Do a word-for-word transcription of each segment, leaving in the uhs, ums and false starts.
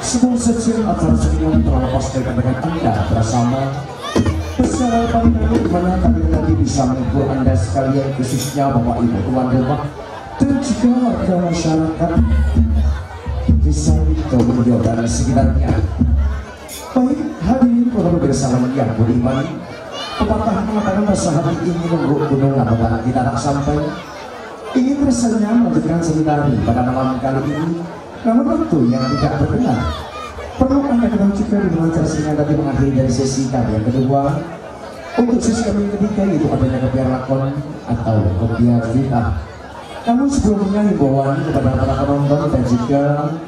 Sebelum sejen acara senyum terlepas dari katakan Anda bersama bersama pandangan dimana kami tadi bisa menghibur Anda sekalian, khususnya Bapak Ibu tuan rumah dan juga warga masyarakat desa Domenyo dan sekitarnya. Baik, hari ini para bersama yang beriman, pepatah mengatakan rasa hati ini menurut gunung apabila kita tak sampai. Ingin rasanya melanjutkan seminar pada malam kali ini, namun waktu yang tidak berkenan. Perlu Anda kenal juga dengan cara singkat tadi mengakhiri dari sesi kami yang kedua. Untuk sesi kami yang ketiga itu adanya kopiar lakon atau kopiar fitnah. Namun sebelumnya himbauan kepada para penonton dan juga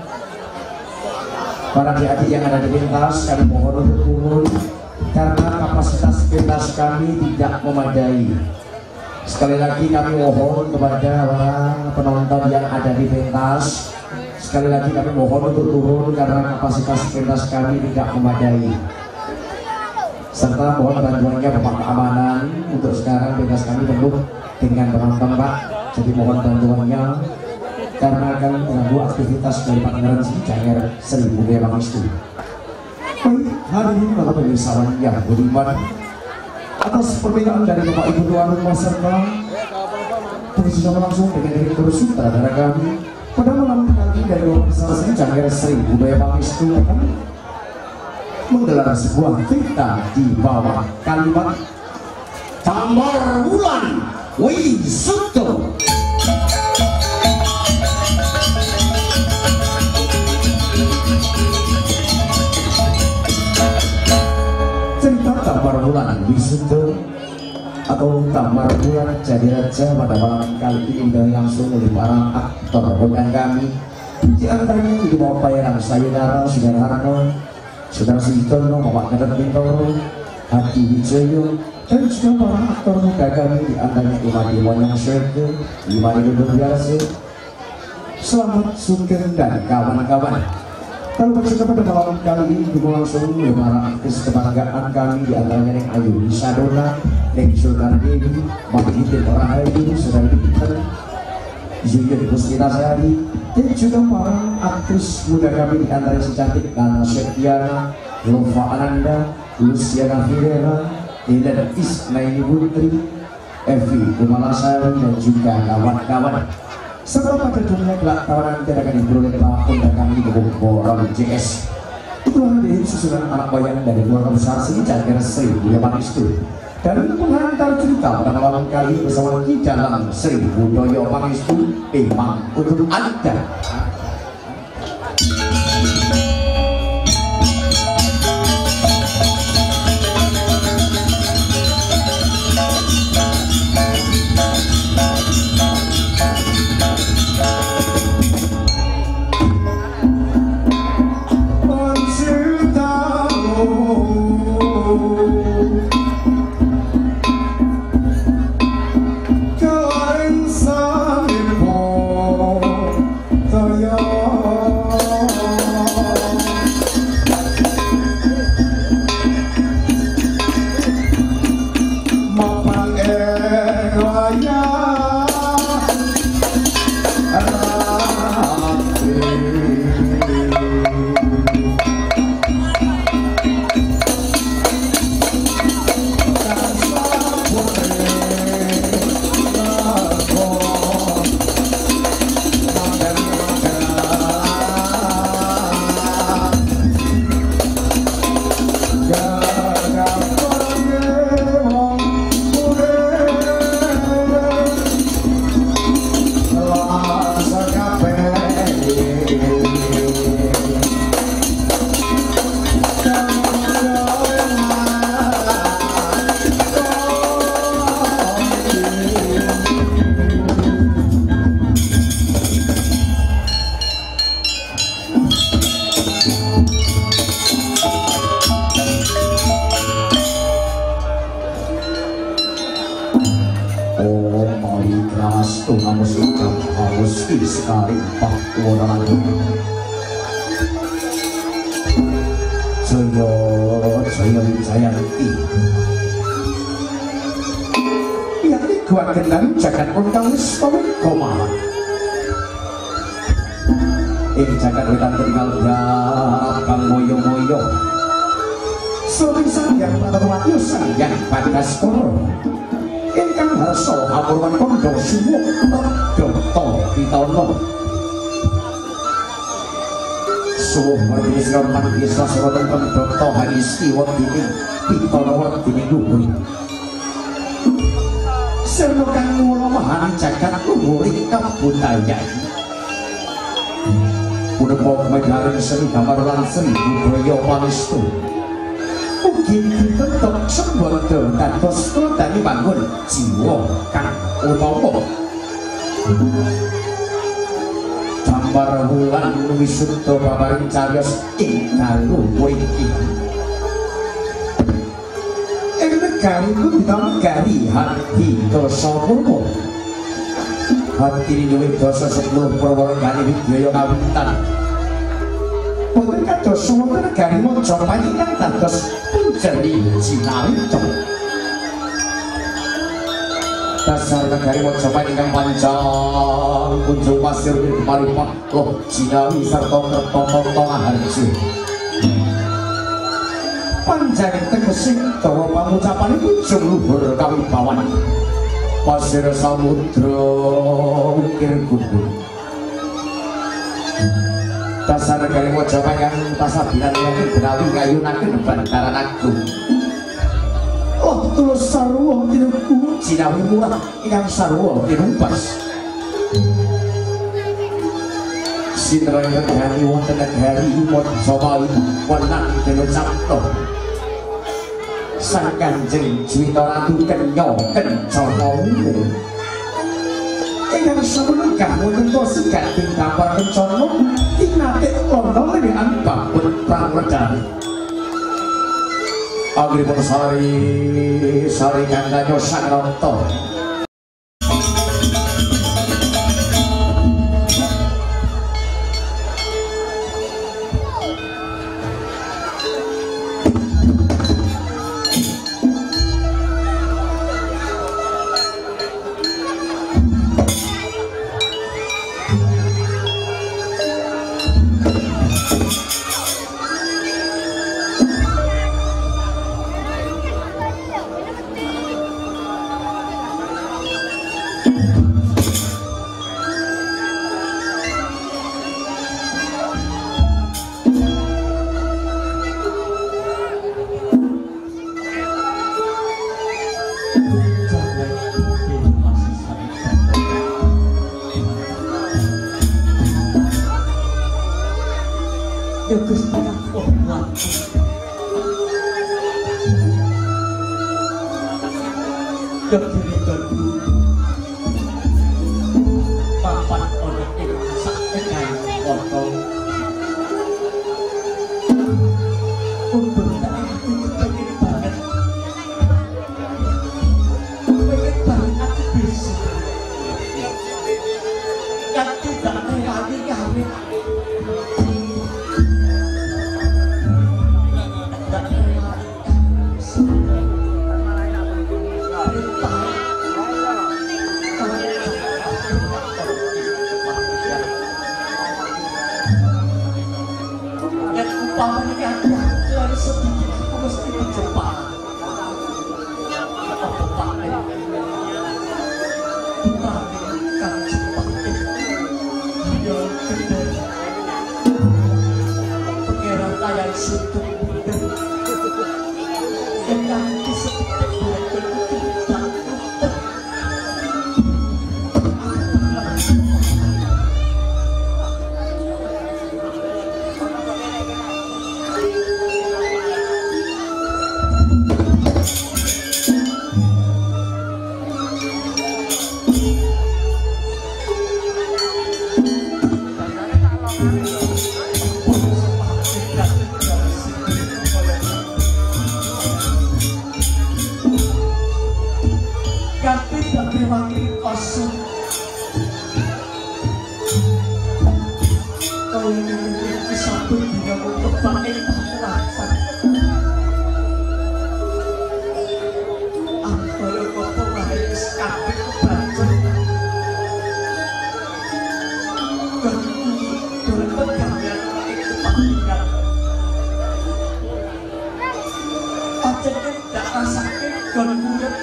para adik-adik yang ada di pentas, kami mohon untuk turun karena kapasitas pentas kami tidak memadai. Sekali lagi kami mohon kepada penonton yang ada di pentas, sekali lagi kami mohon untuk turun karena kapasitas pentas kami tidak memadai. Serta mohon bantuannya Bapak Keamanan, untuk sekarang pentas kami penuh dengan penonton Pak. Jadi mohon bantuannya karena akan mengganggu aktivitas dari Pangeran Janger Seribu Dewa Istu. Baik, hari ini para pemirsawan yang beriman, atas permintaan dari Bapak Ibu tuan rumah serta bersudah langsung dengan direktur sutradara kami pada malam kali dari organisasi Janger Seribu Dewa Istu akan menggelar sebuah cerita di bawah kalimat Tambar Wulan Wisuto. Cerita Tambar Wulan Wisuto atau Tambar Wulan jadi raja pada malam kali ini dari langsung oleh para aktor rekan kami, di antaranya di bawah Payaran Sayonara, Saudara Harno, Saudara Sintono, Bapak Gatot Bintoro, Hadi Wijoyo, dan juga para aktor muda kami di antaranya Imadi Wanyang Swede, Imadi Duduk Biasa, Selamat Sugeng dan kawan-kawan. Lalu bercerita pada malam kali ini dimulai langsung oleh para artis kebanggaan kami di antaranya Neng Ayu Sadona, Neng Sultan Dewi, Mahidin Rahayu, Saudara Peter, Yuyun Puspita Sari, dan juga para aktris muda kami di antara si cantik Nana Setiana, Lova Ananda, Luciana Firera, Eden Isnaini Putri, Evi Kumalasari, dan juga kawan-kawan. Sebelum pada dunia gelak tawanan tidak akan diperoleh pelakon dan kami di Borong J S. Itulah dari susunan anak wayang dari keluarga besar si Janger Seribu Dewa Istu. Dan pengantar cerita pada malam kali bersama di dalam Seribu Doyo Pangestu memang untuk Anda. Sekali Pak Wonang Joyo Joyo Jayanti yang dikuat kendang jagat undang wis pamit koma ing jagat wetan tinggal kang moyo-moyo sing sanggang Pratawati sanggang Bagaskara ingkang harsa apurwan kandha suwuk Data Pitana suwuk margi siraman bisa siraten Data Hadistiwa dini Pitana werdini luhur sirna kang mula mahani jagat luhuring kabudayan punika megaring seni damar lan seni budaya panistu ugi ditentok sembada dados kodani bangun jiwa kang utama damar wulan wisudha babaring cariyos ing dalu mriki ing negari kudu negari hati dosa purwa hati ini dosa sepuluh perwargane widya kawitan boten kados wonten negari Majapahit ingkang dados punjeri Cinawita dasar negari Majapahit ingkang panjang kunjung pasir Maripah loh Cinawi sarta Kertotata Harjo panjang tegesing dawa pangucapan kunjung luhur kawibawan pasir samudra ukir gunung dasar negari Majapahit yang pasabilan yang benawi ngayunaken bantaran agung oh tulus sarwa tinuku Cinawi murah ingkang sarwa tinumpas sinten negari wonten negari Majapahit wenang dene Sabta sang Kanjeng Juwita Ratu Kenya Kencana Wungu ingkang sampun wonten sigat ing kapal Kencana tinatik londo lenehan babut prangledari anggipun sari sari kandhanya sang ranta Thank you.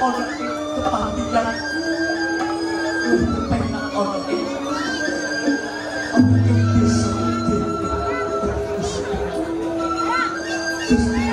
ono ing kepastian penak ono ing ono ing desa Gusti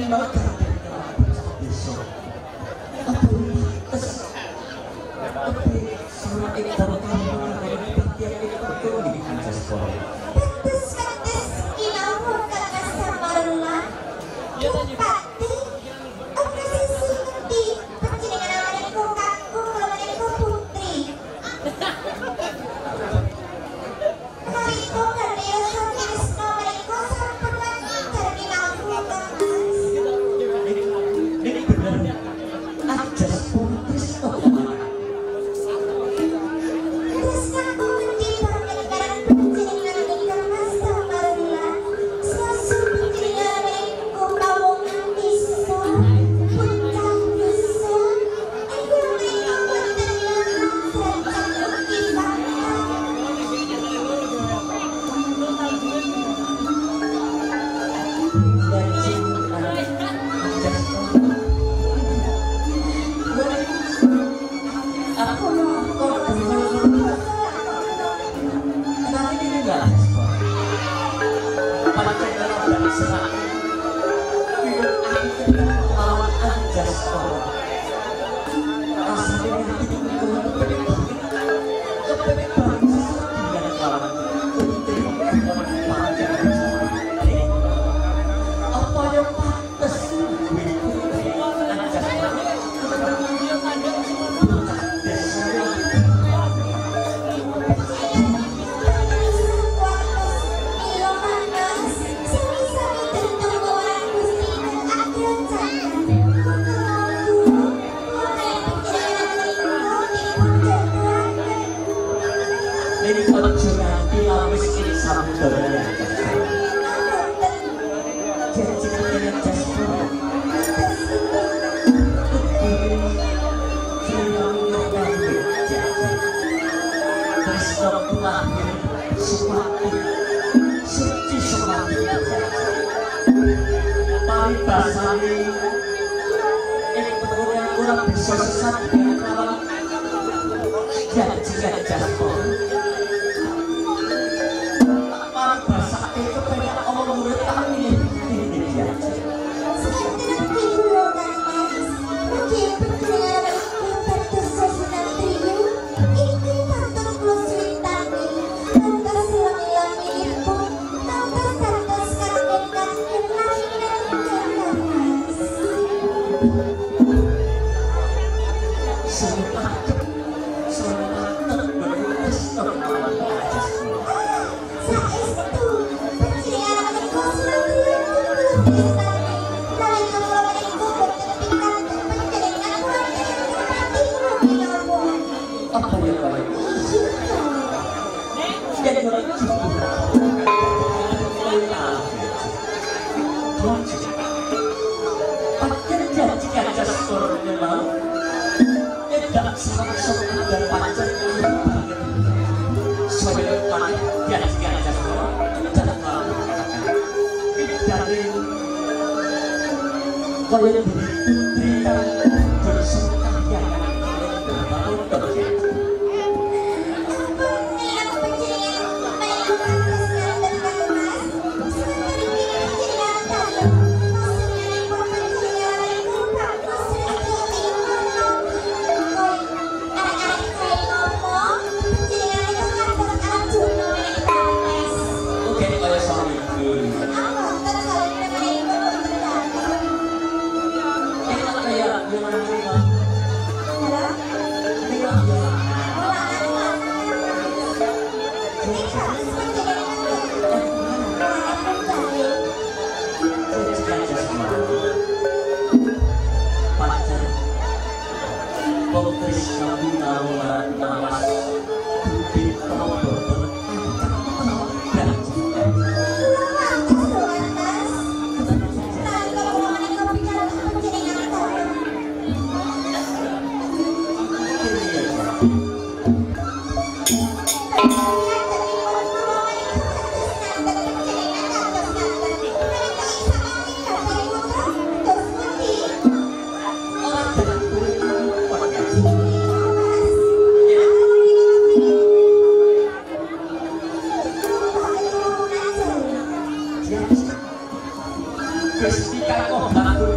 Gusti kang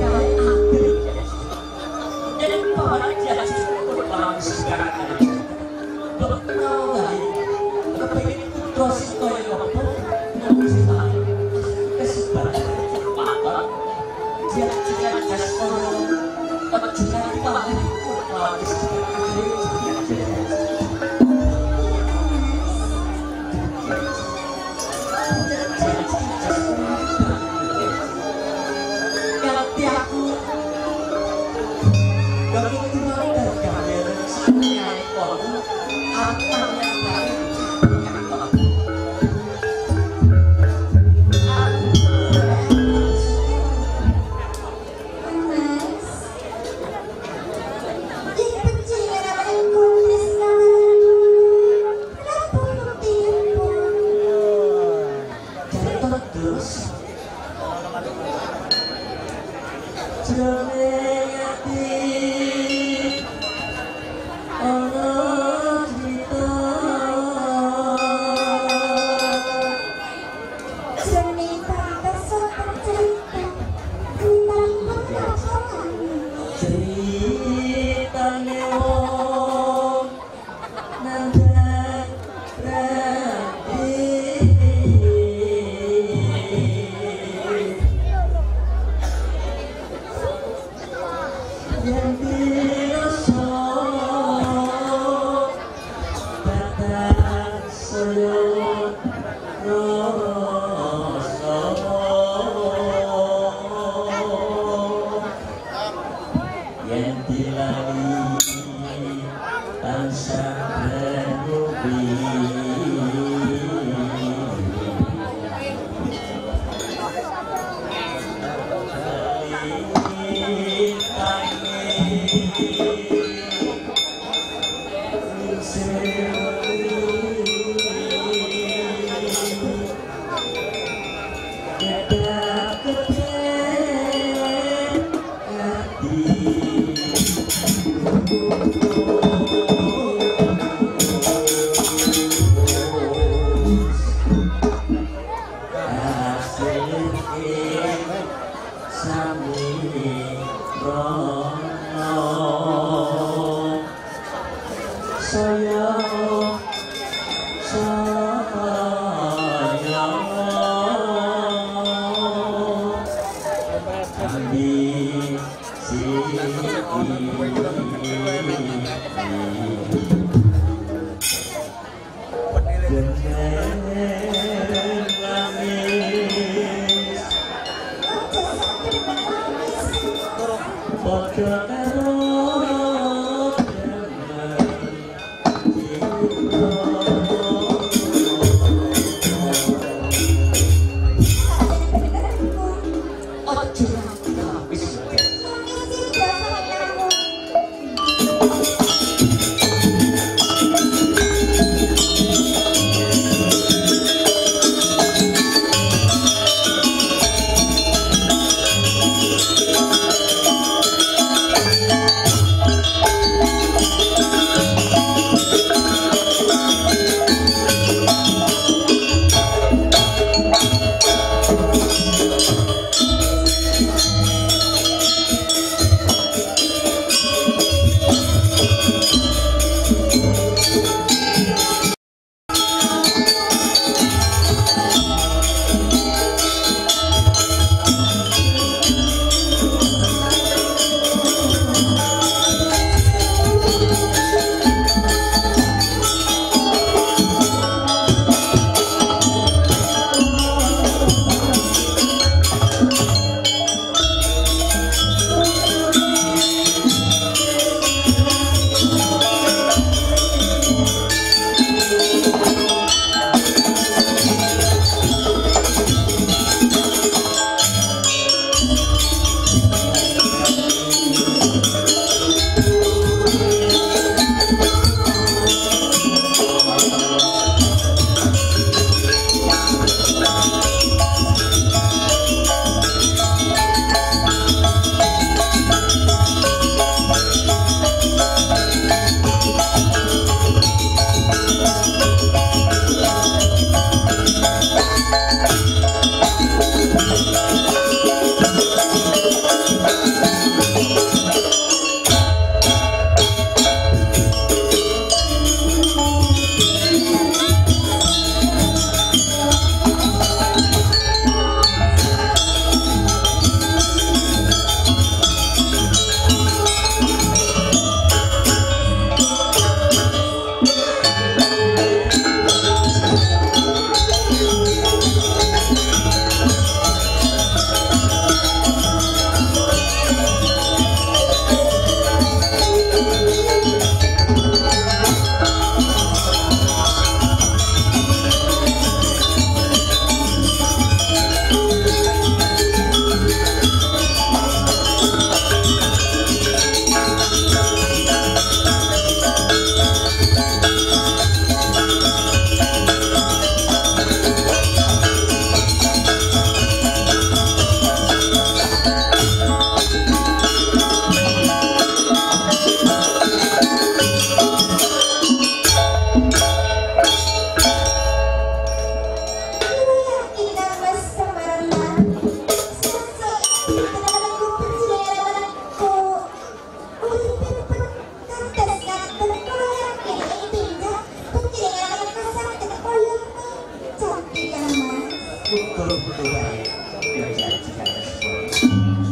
betul-betul baik yang dijanjikan sesuatu.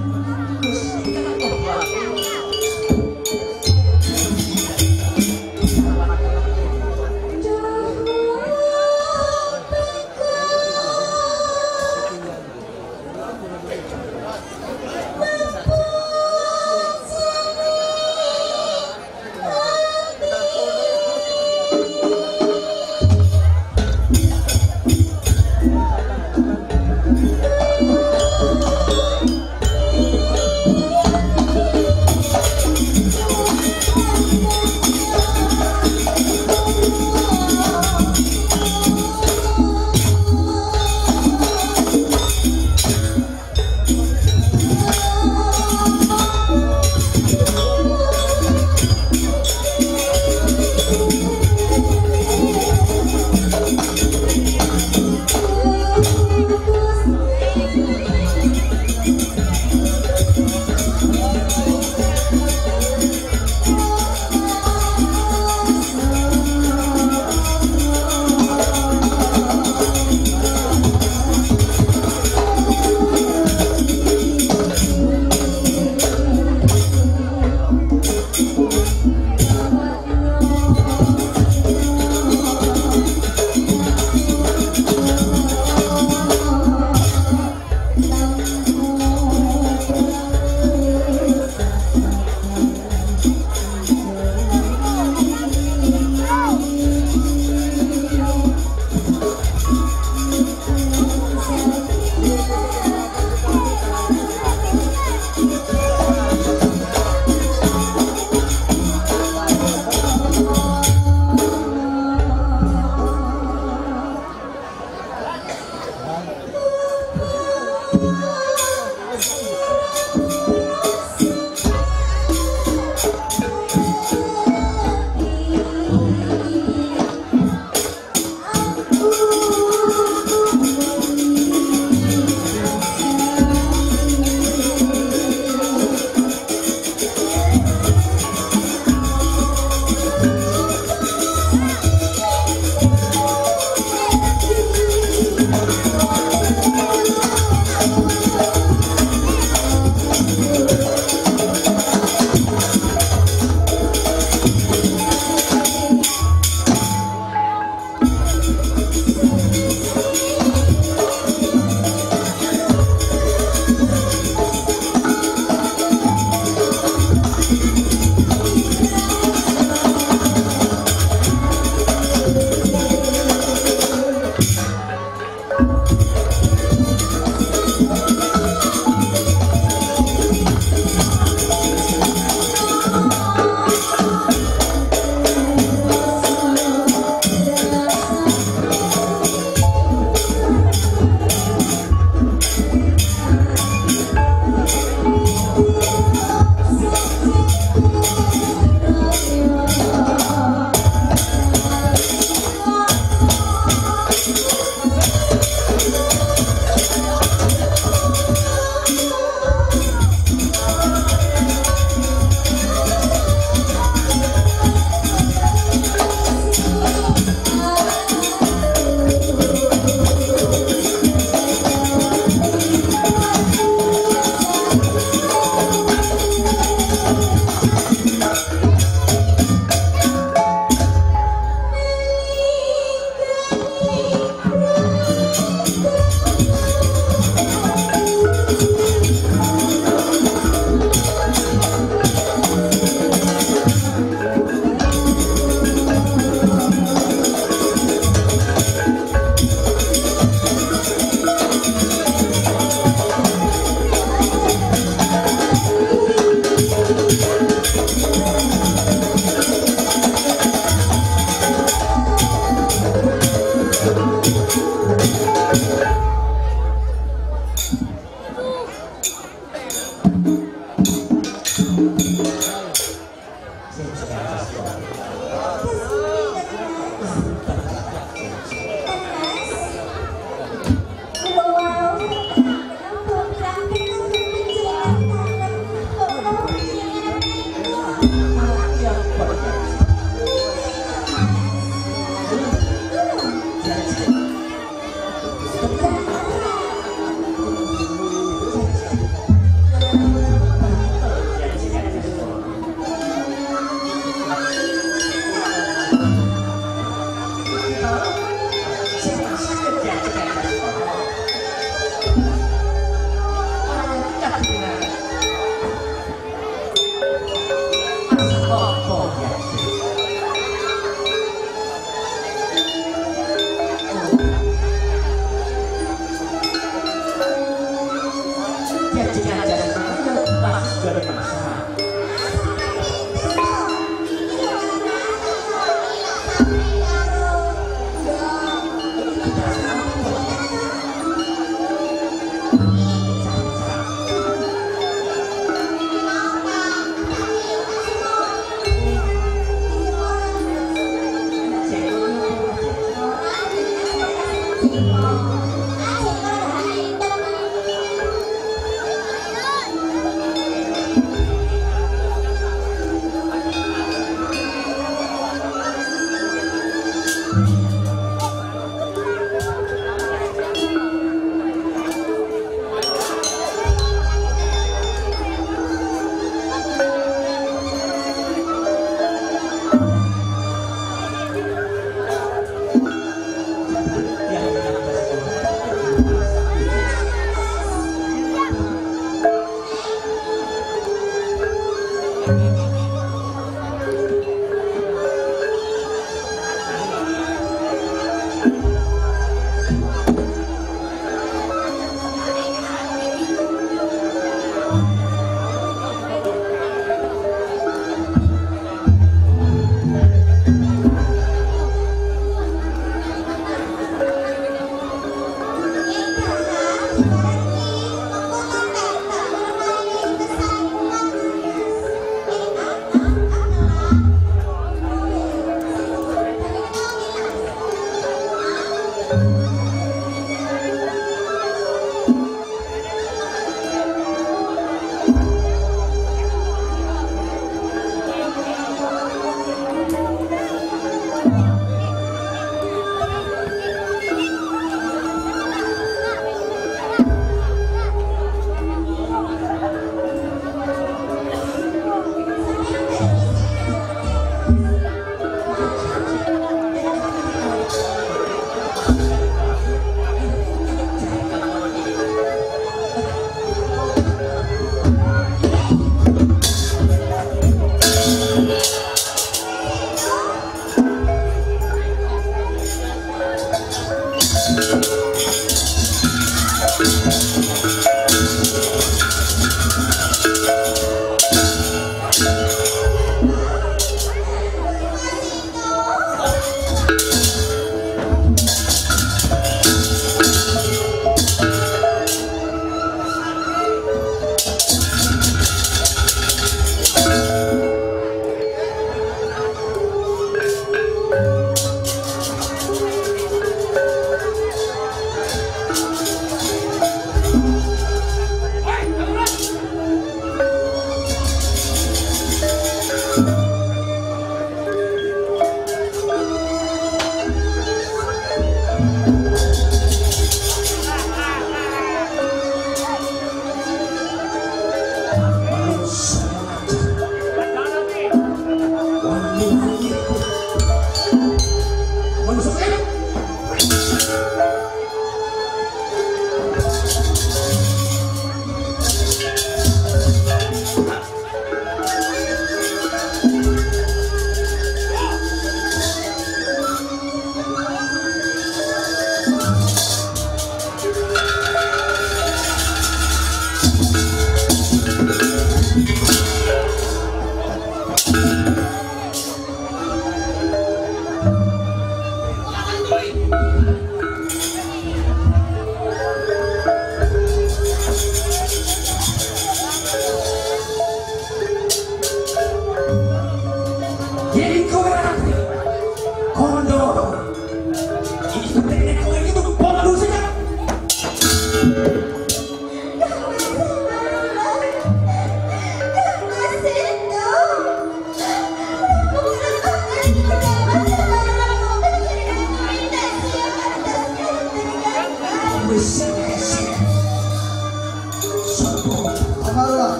Terus kita kan kok Thank you.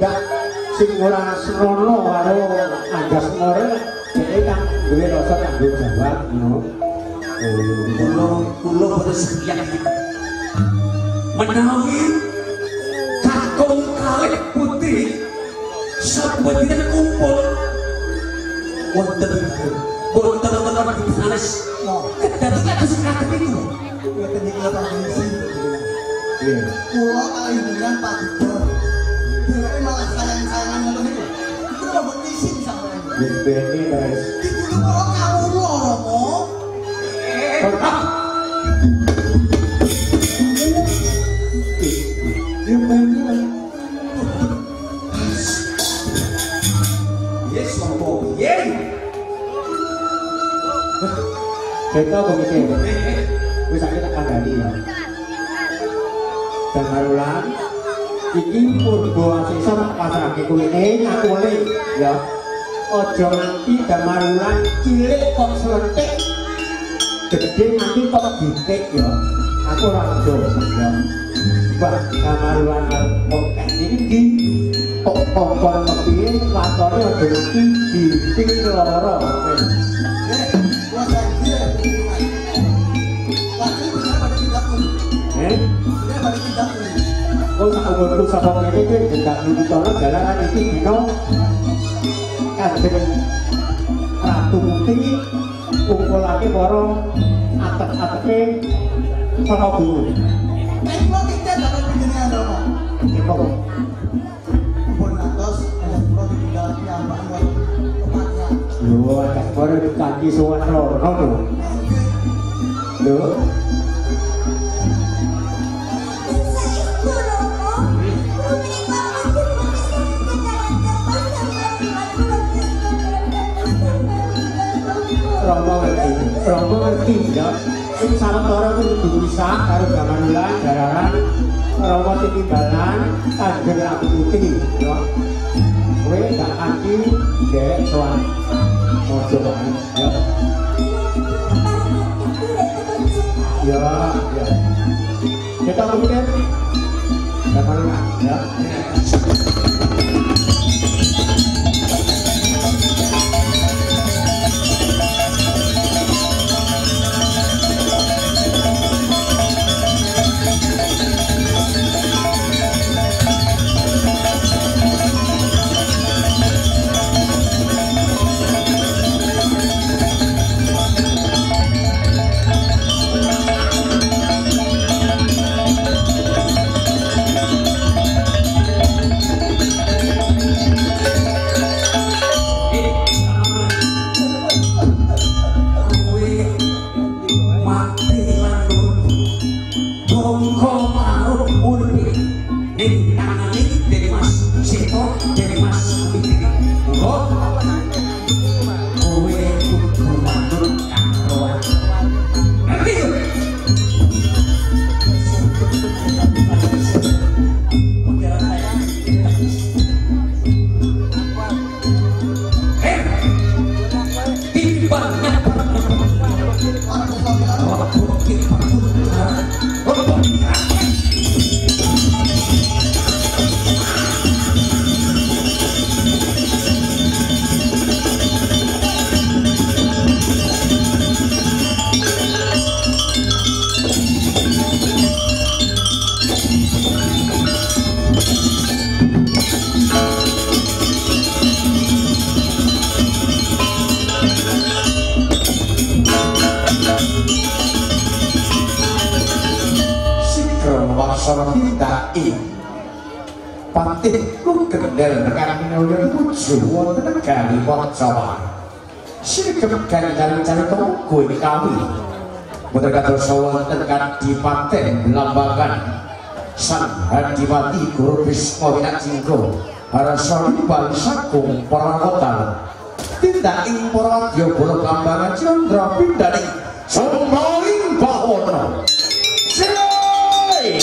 tidak sing ora senono karo anggas more dhewe kan duwe rasa tanggung jawab ngono. Kulo kulo boten sekian. Menawi kakung kalih putri sampun kumpul wonten wonten wonten di sanes kedatangan kados kados itu wonten iki apa misi Iya. Kulo kali dengan Pak Didor. Dheweke malah sayang-sayangan ngoten niku. Kulo mbok isin sampeyan. Wis bene guys. Iki kulo kawula Romo. yes sopo yen Kita begitu. Wis sakit tak kandhani ya. Damarulan iki purba asisa tak pasrahke kuline aku le ya. Aja nganti damarulan cilik kok slentik. Gede nanti kok ditik ya. Aku ora aja ya. Mbak damarulan kok iki iki kok kokon kepiye watone aja nganti ditik lara. Kulo janji. Lagi bener pada tidak pun. Eh? Bener pada tidak pun. Kau tak umurku sapa kene iki gak nutono jalanan iki dino Kanjeng Ratu Putri kumpulake para atek-ateke para guru. Nek kulo tidak dapat pinjenengan Romo. Ya kok Pun atos ada kulo ditinggalake ambaan karo tempatnya. lho ada baru kaki sowan rono lho. Lho Romo ngerti, Romo ngerti ya. Sing sawetara kudu bisa karo Damarulan jararan Romo titimbalan Kanjeng Ratu Putri ya. Kowe gak kanthi dhek sowan ojo wae ya. Ya, ya. Kita mungkin Damarulan ya. Patih kung kendel nekang minulun tujuh wonten negari Jawa. Sregep kali-kali carita kowe kami. Boten kados wonten kadipaten Blambangan Sang Hadipati Guru Bisma Winajinggo harasa bali sagung para kota. Tindak ing para wadya bola Blambangan Candra pindaning Sombaling Bawana. Sing!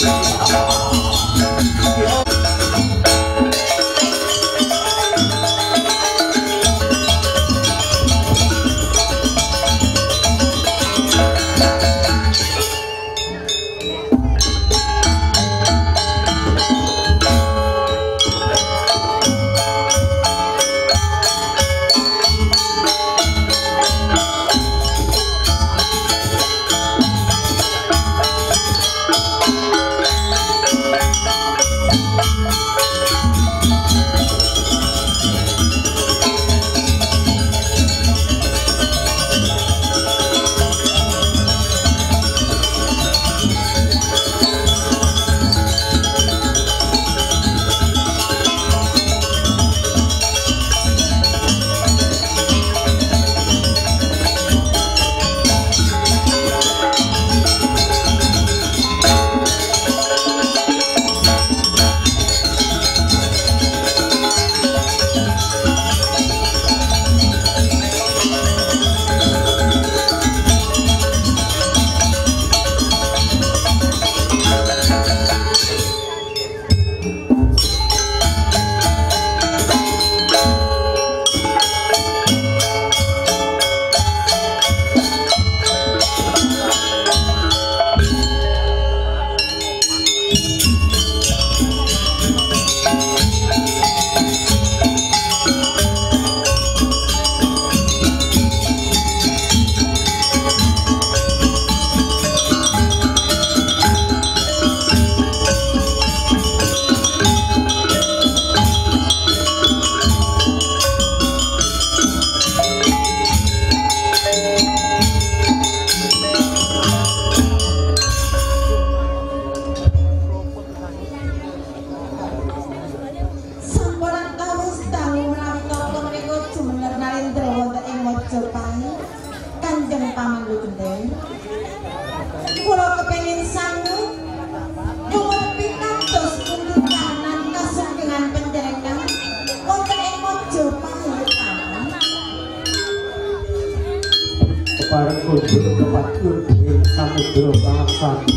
bareng kunjung tempat kunjung samudra kangsani.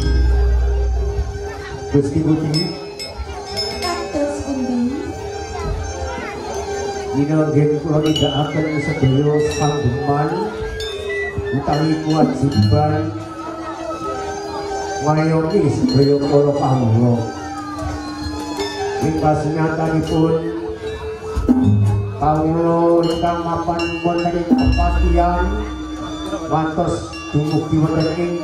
Gusti Budi kados pundi minanggen kula nindakaken sedaya sanggeman utawi kewajiban ngayomi sedaya para kawula ing kasenyatanipun kawula ingkang mapan wonten ing kapatihan ngantos dumugi wonten ing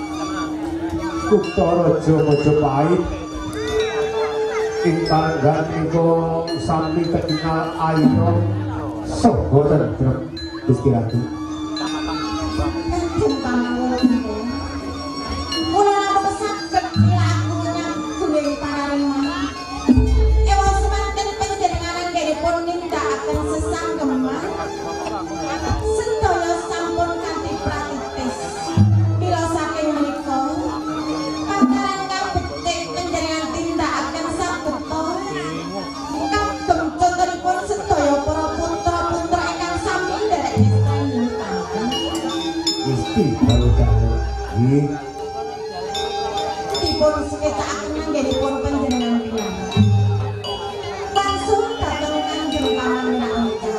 Kutha Raja Majapahit ingkang gandika sami ketingal ayo saha tentrem Gusti Ratu. kanjeng pangapunten kula namung saged laku nyangguling pararimang ewa semanten panjenengan anggenipun nindakaken sesanggeman sedaya sampun kanthi pratitis mila saking menika pangaran kabekti panjenengan tindakaken sabeta kagem contonipun sedaya para putra-putra ingkang sami nderek istrinipun Gusti Barudalu nggih dipun seketakaken anggenipun panjenengan piyambak langsung dhateng kanjeng pamanggih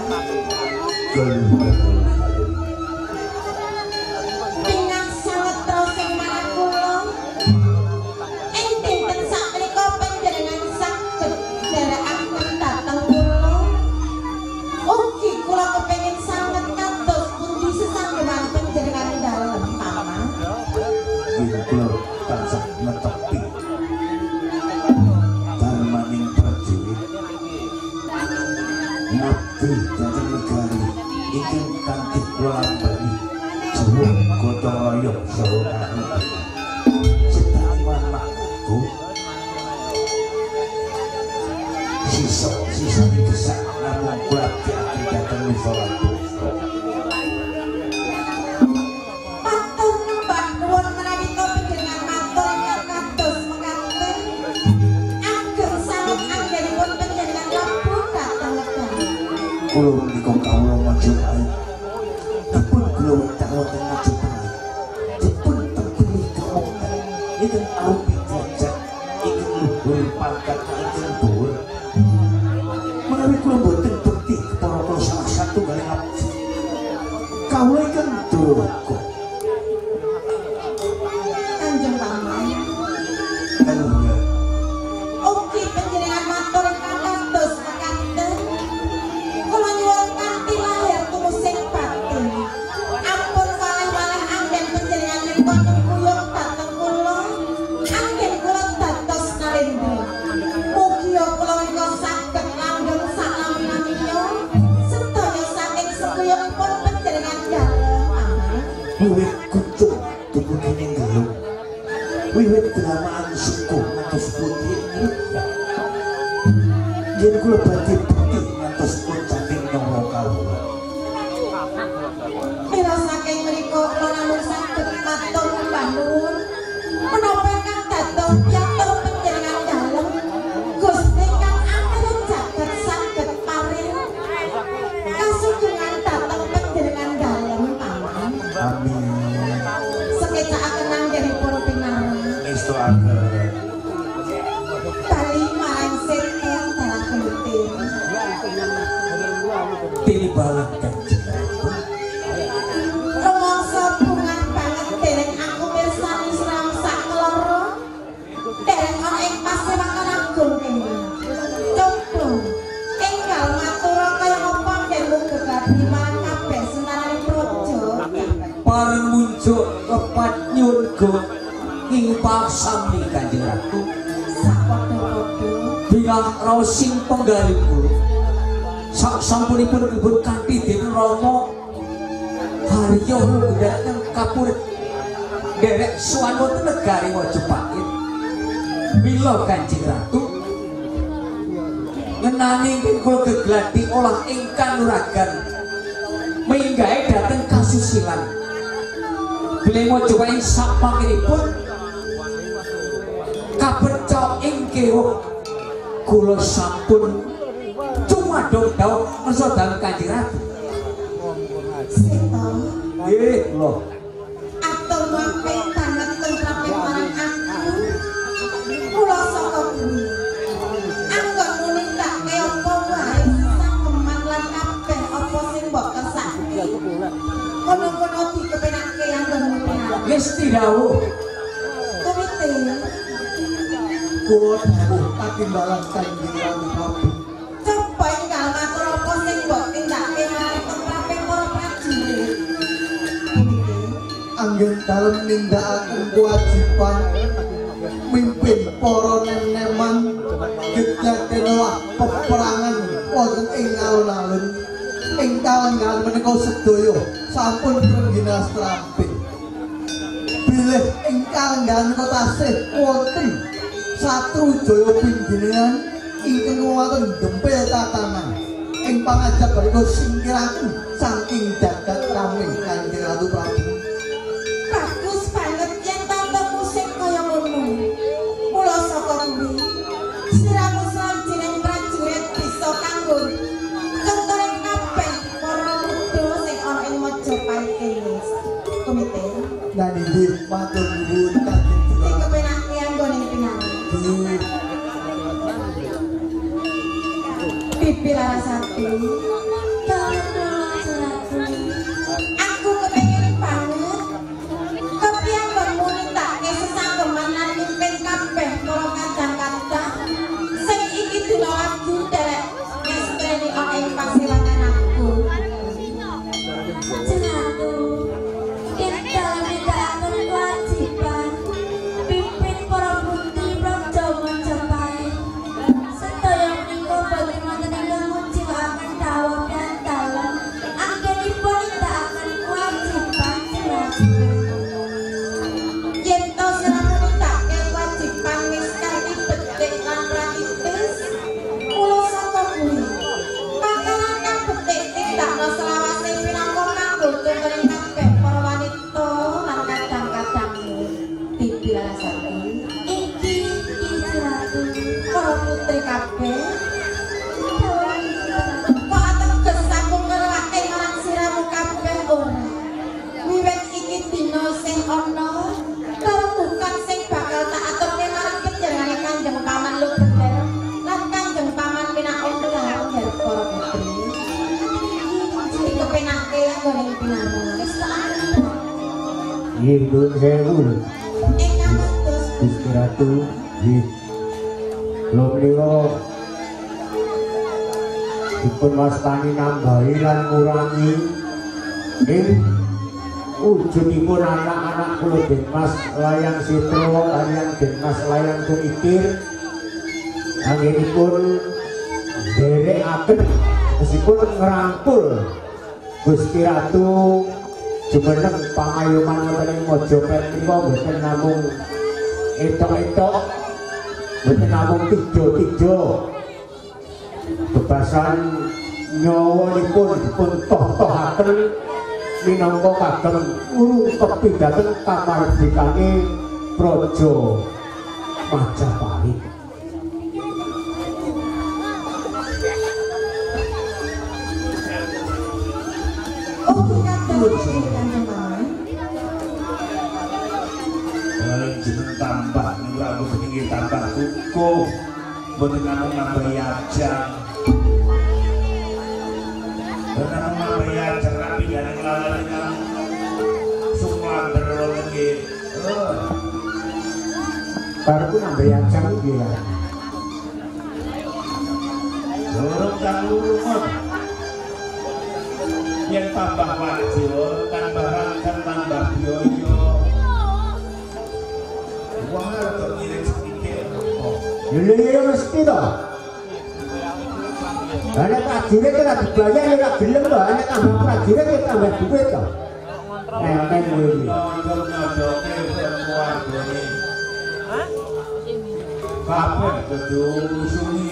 pinang sawetara sing manakula ing dinten sakmenika panjenengan saged nderekaken dhateng kula ugi kula kepengin sanget kados pundi sesanggeman panjenengan dalem paman Kula tansah netepi darmaning prajurit ngabdi dhateng negari ingkang kanthi kula lampahi jeneng gotong royong saha karo cetakan makku sisa sisa dikesak namung kula diakti dhateng Wisawatu. Matur Mbah nuwun menawi panjenengan matur ingkang kados mekaten ageng sanget anggenipun panjenengan labuh dhateng negari Kulo menika kawula Majapahit. Dipun kula wekdal wonten Majapahit. Dipun tembeli kemonten ingkang arupi derajat ingkang luhur pangkat ingkang dhuwur. Menawi kula boten bekti kepara kula salah satunggaling abdi. Kawula ingkang duraka. kanjeng paman Kaluhur. ugi panjenengan matur ingkang kados mekaten kula nyuwun kanthi lahir tumusing batin ampun waleh-waleh anggen panjenengan menika nyengkuyung dhateng kula anggen kula dados narendra mugi kula menika saged langgeng salami-laminya sedaya saking sekuyungipun panjenengan dalem paman Wiwit kucing dumugi ning gelung. Wiwit dramaan suku ngantos putih ngripta. Yen kula badhe bekti ngantos puncaking nyawa kawula. mila saking mriku kula namung saged matur nyembah nuwun menapa kang dados piyatur panjenengan dalem Gusti kang atur jagat saged paring kasugeng dhateng panjenengan dalem paman Amin. sekecakaken anggenipun pinarang Estu agen. bali marang seta dalam penting Tinibalan kanjeng Ratu. rumangsa bungan banget dereng aku mirsani sram sak keloro dereng ana ing pasewakan agung kene coba enggal matura kaya apa yen mung gegati marang kabeh senarane praja Pareng muncul lepat nyun go ing pasami Kanjeng Ratu sapadha-padha bilang raosing penggalipun sak sampunipun ribut kanthi dening Rama Harya ngundhakaken kapurit derek swanut negari Majapahit mila Kanjeng Ratu ngenani kula gegladi olah ingkang nuragan minggahe dhateng kasusilan bilih Majapahit sapanginipun kabeca ing kewuh kula sampun cumadong dawuh ngersa dalem Kanjeng Ratu seta Nggih Nggih, kula. Atur wae banget tentrame marang aku. Kula saka kuwi. Anggon nindakake apa wae sakeman lan kabeh apa sing mbok kersake. Kono-kono dikepenake anggon nindakake. Wis dawuh. Komite Kula dawuh katimbalan Kanjeng Ratu Prabu. coba enggal matur apa sing mbok tindakake marang tentrame para prajurit. Anggen dalem nindakaken kewajiban mimpin para neneman gedhe-gedhe peperangan wonten ing alun-alun ing kalenggan menika sedaya sampun rengginas trampik bilih ing kalenggan menika tasih wonten satru jaya pinjenengan ingkang wonten dempil tatanan ing pangajap menika singkiraken saking jagat rame Kanjeng Ratu Prabu. Bagus banget yen tante musik kaya ngono. Mula saka kuwi, siramu sajining prajurit bisa kanggo contohin kabeh para muda sing ana ing Majapahit kene. Komite Dan ini matur nuwun Kanjeng sing Ratu. kepenake anggone pinangan. Bibir Larasati. Aku kepengin banget kepiye kamu nindakake sesanggeman lan mimpin kabeh para kadang-kadang sing iki dilawati derek istreni ana ing pasilangan aku. Jenatu, kita nindakaken kewajiban pimpin para putri Praja Majapahit. Sedaya menika boten wonten ingkang mujiwaken dawuh dan dalan. Anggenipun nindakaken kewajiban jenatu. Yen to siramu nindakake kewajiban wis kanthi becik lan pratitis, mula saka kuwi makanan kang becik tindakno selawase pinangka kanggo contohin kabeh para wanita lan kadang-kadangmu. Bibir Larasati. Iki iki jenatu. Para putri kabeh Dawuh iki jenatu. kok ateges aku ngerake marang siramu kabeh ora. Wiwit iki dina sing ana bukan sing bakal tak aturke marang panjenengane Kanjeng Paman Lubender lan Kanjeng Paman Pinaontar karo para putri. Iki kepenake anggone pinangan. Wis tak Nggih, nuwun sewu. ingkang matus Gusti Ratu, nggih. Lho menika dipun wastani nambahi lan ngurangi ing wujudipun anak-anak kula Denmas Layang Sitra kaliyan Denmas Layang Tumikir anggenipun derekaken meskipun ngrangkul Gusti Ratu jumeneng pangayuman wonten ing Majapahit menika boten namung etok-etok boten namung tijo-tijo bebasan nyawanipun dipun toh-tohaken minangka kagem ngungkepi dhateng kamardikane Praja Majapahit. oh kadang Kanjeng Paman. Paling jeneng tambah niku aku kepengin tambah kukuh mboten namung nambahi ajang. Mboten namung nambahi ajang tapi jarang lawan yang sumlamber wonten nggih. Oh, Baru nambah ajang iki ya. dorong kang lumut. Yen tambah wajo, tambah rangkan, tambah biaya. Wah, rada ngiring sedikit. Oh. Lha ya mesti to. Ana prajurit ora dibayar ora gelem lho, ana tambah prajurit ya tambah duit to. Enten kuwi. Kabeh kudu ngusuni.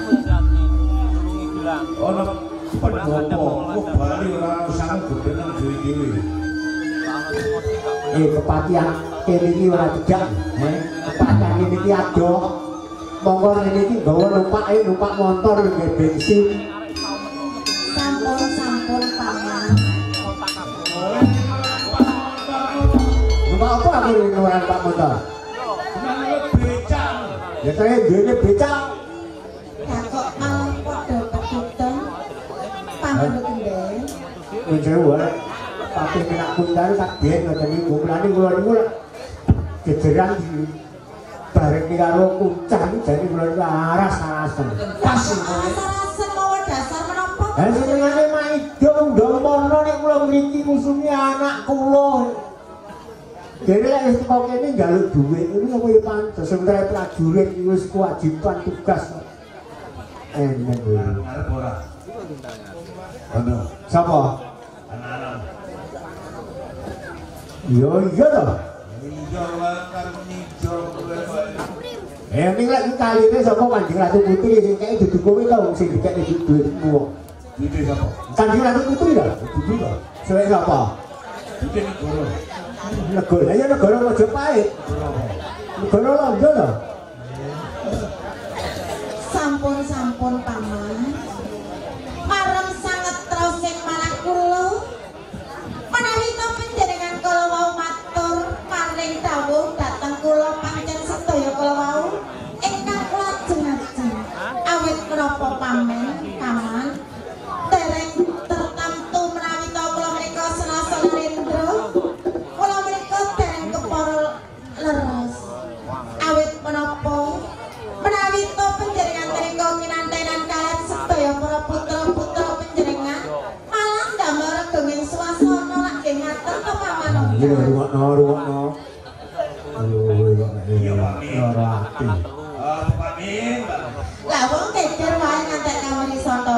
Ono pendopo kok bali ora sang gubernur dhewe-dhewe. Eh kepatihan kene iki ora dijak, eh. Kepatihan ini iki adoh. Monggo rene iki nggawa numpak ae numpak motor nggih bensin. Sampun sampun paman. aku ini orang Pak Motor? Ya saya dene becak. Ya kok malah padha kedutan. Paman kendel. Wis wae. Tapi kena kundan tak ben ngoten niku. Mulane kula niku jejeran bareng karo kucang jane kula laras-larasen. Rasa-rasa mau dasar menapa? Ha senengane maidong ndong mono nek kula mriki musuhe anak kula. Dene lek wis kok kene njaluk dhuwit niku apa ya pantes sementara prajurit iki wis kewajiban tugas. Enak kuwi. Arep ora? Ono. Sapa? Anak-anak. Yo iya to. Iya wae karo nijo kowe wae. Eh ning lek kaline sapa Kanjeng Ratu Putri sing kaya dudu kowe to sing dikene duitmu. Duite sapa? Kanjeng Ratu Putri lho, dudu lho. Sewek sapa? Duite negara. Negara ya negara Majapahit. Negara Londo lho. Sampun-sampun paman. Marang sanget trosing marang kula. Menawi to panjenengan kula wau matur paring dawuh dhateng kula pancen sedaya kula wau ingkang lajeng-lajeng. Awit menapa pamen paman dereng tertamtu menawi to kula menika senasa narendra. Kula menika dereng kepara leres. Awit menapa menawi to panjenengan menika kinantenan kaliyan sedaya para putra-putra panjenengan malah ndamel regenging swasana lagi ngaten to paman. Iya rungokno rungokno. Iya Pak Min. Lara ati. Ah, Pak Min. Lah wong keker wae ngantek kamari soto.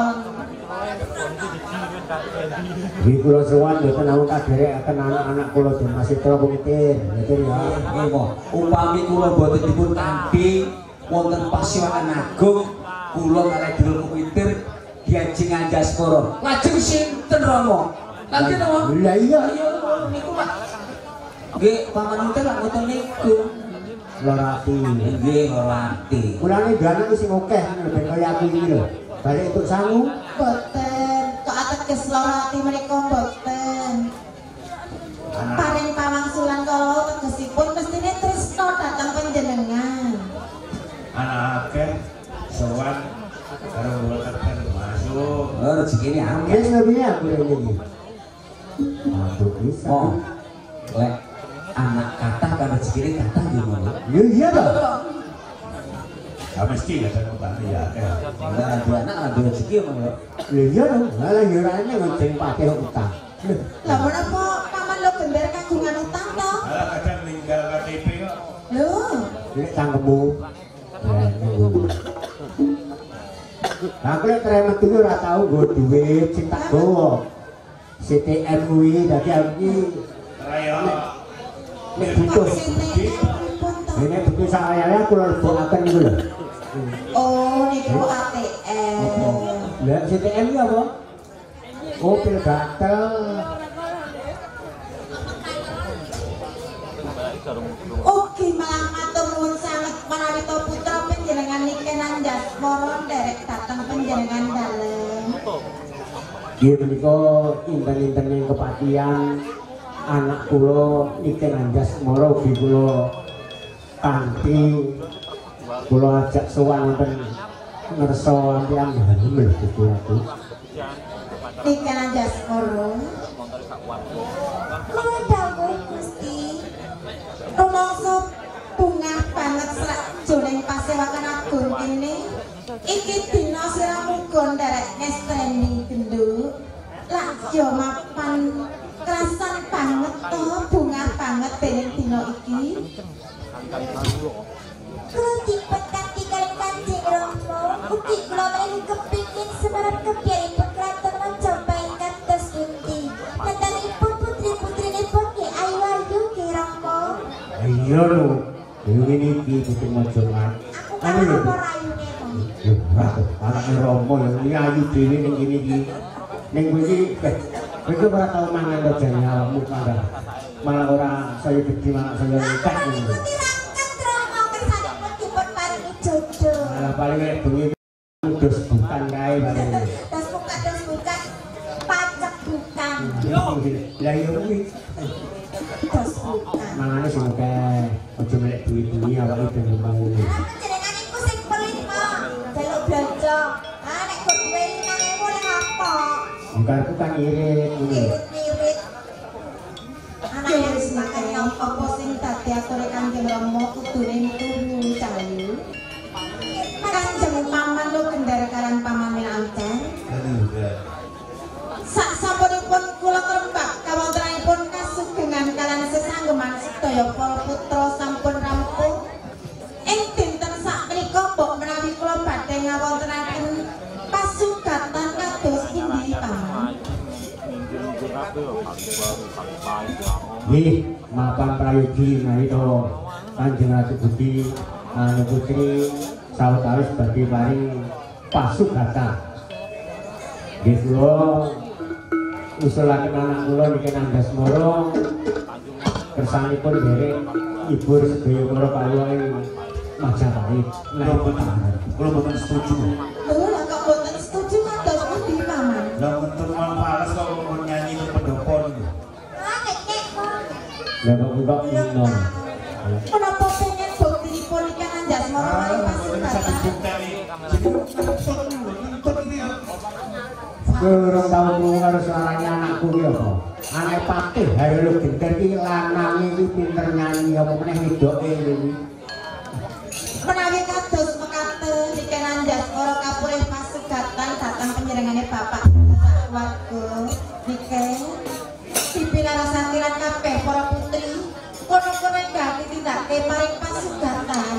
Iki kula sowan mboten namung kaderekaken anak-anak kula Mas Citra Pemitir. Nggih ya. Nggih mo. Upami kula boten dipun tampi wonten Pasewakan Agung, kula kalih Dulur Pemitir diajeng Anjaspara. Lajeng sinten Rama? Lagi napa? Lah iya. Ayo niku Pak. Nggih, paman muter lak ngoten niku. Lara ati. Nggih, Lorati. Mulane dana sing akeh ben kaya aku iki lho. Balik untuk sangu. Boten, kok ateges lara ati menika boten. Paring pawangsulan kala tegesipun mestine tresna dhateng panjenengan. Anak akeh sowan karo kula tekan masuk. Oh, rezekine akeh. Wis ngepiye aku rene iki. Aduh bisa. Oh. Lek anak kata kan rezekine kata nggih mo. Ya iya toh. Ya mesti ya tekan ya akeh. Lah ada anak ada rezeki mo. Ya iya toh. Lah ya rene ngeceng pake utang. Lah menapa paman lo gender kagungan utang to? Malah kadang ninggal K T P kok. Lho, Ini cangkemmu. Nah, aku lek tremet iki ora tau nggo duit sing tak gowo. C T M kuwi dadi aku iki Raya. nek butuh. pripun to? Ini butuh saya kula lebokaken niku lho. Oh, niku A T M. Lah C T M iki apa? Oh, pil gatel. Ugi malah matur nuwun sanget menawi to putra panjenengan niki Anjaspara nderek dhateng panjenengan dalem. Nggih menika inten-intene kepatihan anak kula Niken Anjasmara ugi kula kanthi kula ajak sowan wonten ngersa ampian hamil Gusti aku. Niki Anjaspara. Kula dawuh Gusti. Rumangsa bungah banget slek jroning Pasewakan Agung kene. Iki dina sira muga nderek ngestreni genduk. Lak yo mapan krasan banget to, bungah banget dening dina iki. Kula dipet kanthi kaliyan Kanjeng Rama. Ugi kula menehi kepingin semarang kebiayaan kraton Majapahit kados pundi. Nentanipun putri-putrinipun nggih ayu-ayu nggih Rama. Iya lho, dewe niki kudu mojolan. Aku kan apa rayune to? Yo, anake Rama ya ayu dhewe ning kene iki. Ning kowe iki eh kowe ora tau mangan to jane awakmu malah malah ora saya gede malah saya entek ngono. Tiraken Rama kersanipun dipun paringi jodoh. Malah paling nek bengi terus bukan kae paling. Das buka das bukan pajak bukan. Lah iya kuwi. Dos pasukan. Mangane sangke aja melek duit-duit awake dhewe mau. Lah jenenganiku sing pelit kok. Jaluk belanja. Ah nek kok duwe lima ewu nek apa? Engkarku kan irit ngono. Irit-irit. Anak wis makan apa sing dadi atore Kanjeng Rama kudune turu cayu. Kanjeng paman lo gendar karan paman Ancen. Sak sampunipun kula kerembak kawontenanipun kasugengan kalan sesanggeman sedaya para putra sampun rampung. Ing dinten sakmenika mbok menawi kula badhe ngawontenaken pasugatan kados pundi paman? Nggih, mapan prayogi menawi Kanjeng Ratu Budi anu putri sawetawis badhe paring pasugatan. Nggih kula usulaken anak kula niki Angasmara kersanipun derek ibur sedaya para kawula ing Majapahit. Kula boten setuju. Lho lah kok boten setuju kados pundi paman? Lah betul mal palas kok mau nyanyi ke pendopo niku. Ah nek nek kok. Lah kok kok minon. Menapa pengen buktinipun ikan Anjasmara maring pasugatan? Kurang tau krungu karo suarane anakku ki apa? Anak patih Harul Genter ki lanange ki pinter nyanyi apa meneh wedoke iki. Menawi kados mekaten ikan Anjasmara kapurih pasugatan datang penyerangane bapak warga niki dipinarasake lan kabeh para putri kono-kono enggak ditindake maring pasugatan.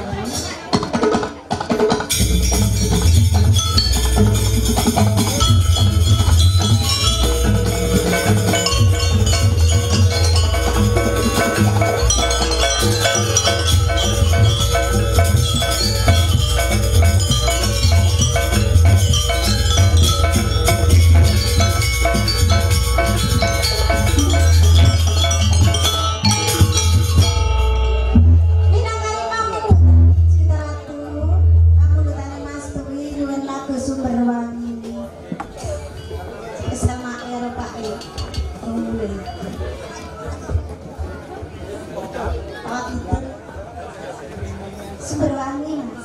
Sumberwangi Mas.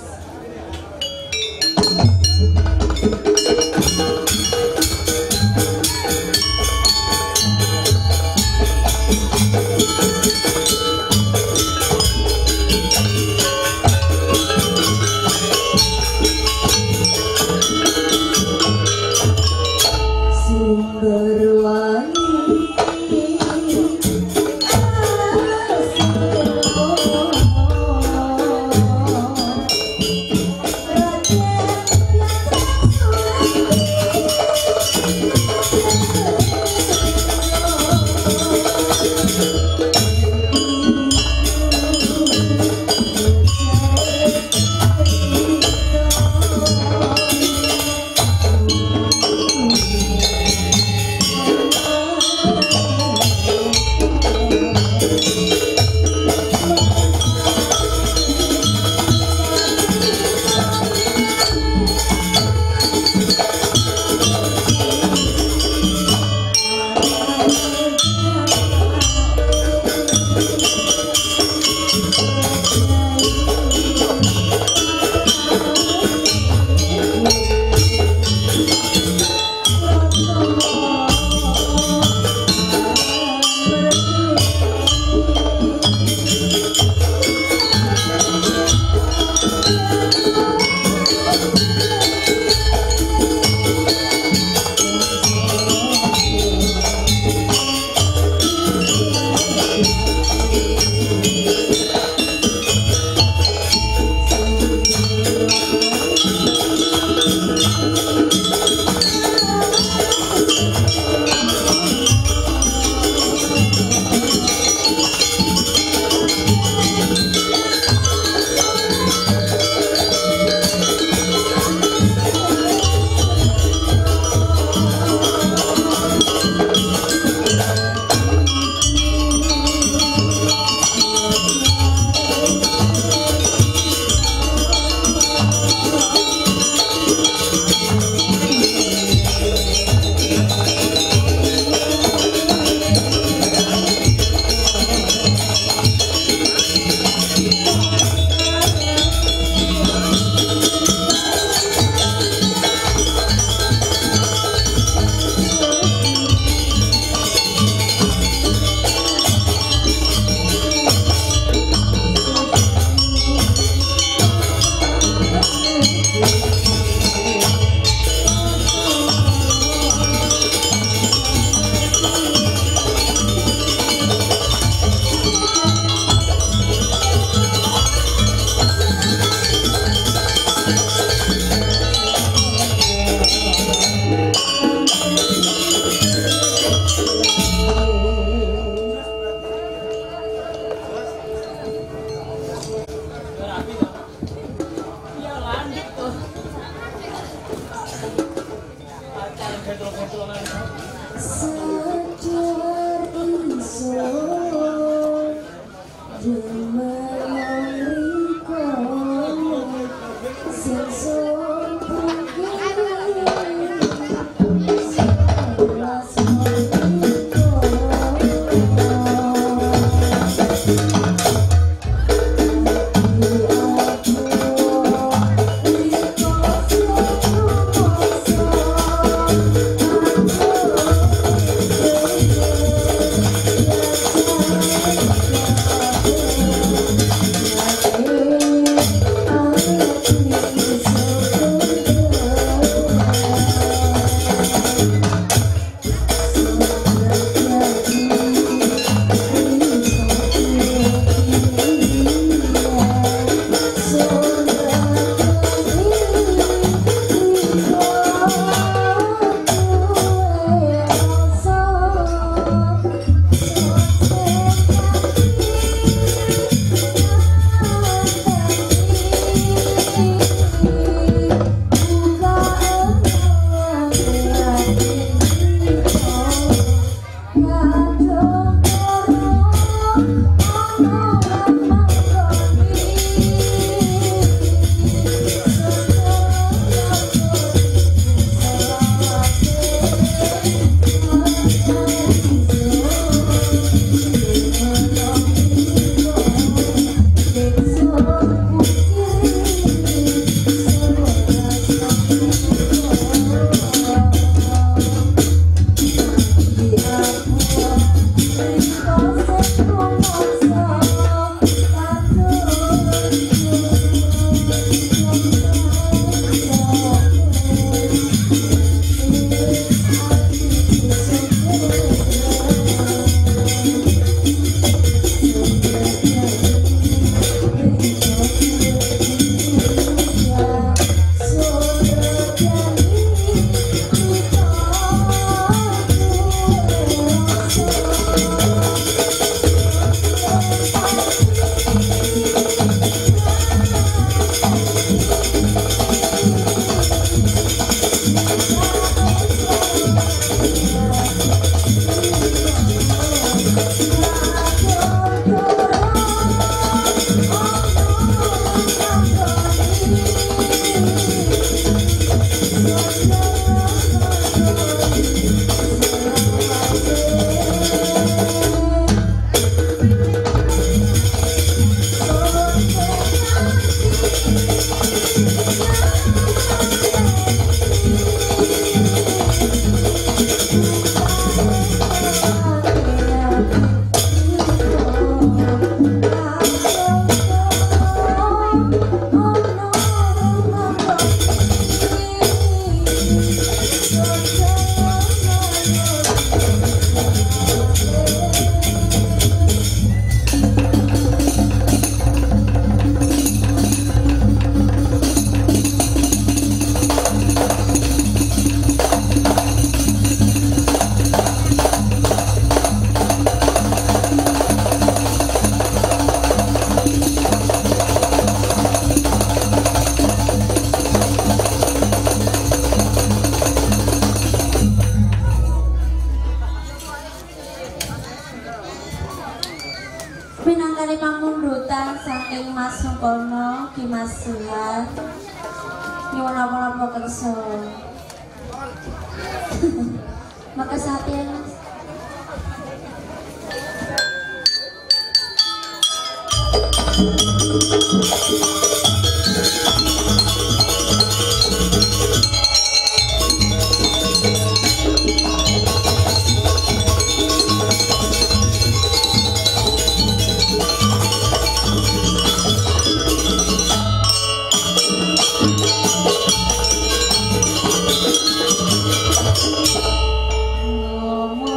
Pinangkali pamundutan saking Mas Sungkono Ki Mas Suhan nyuwun apa-apa kersa. Makasih ya Mas. Ngomong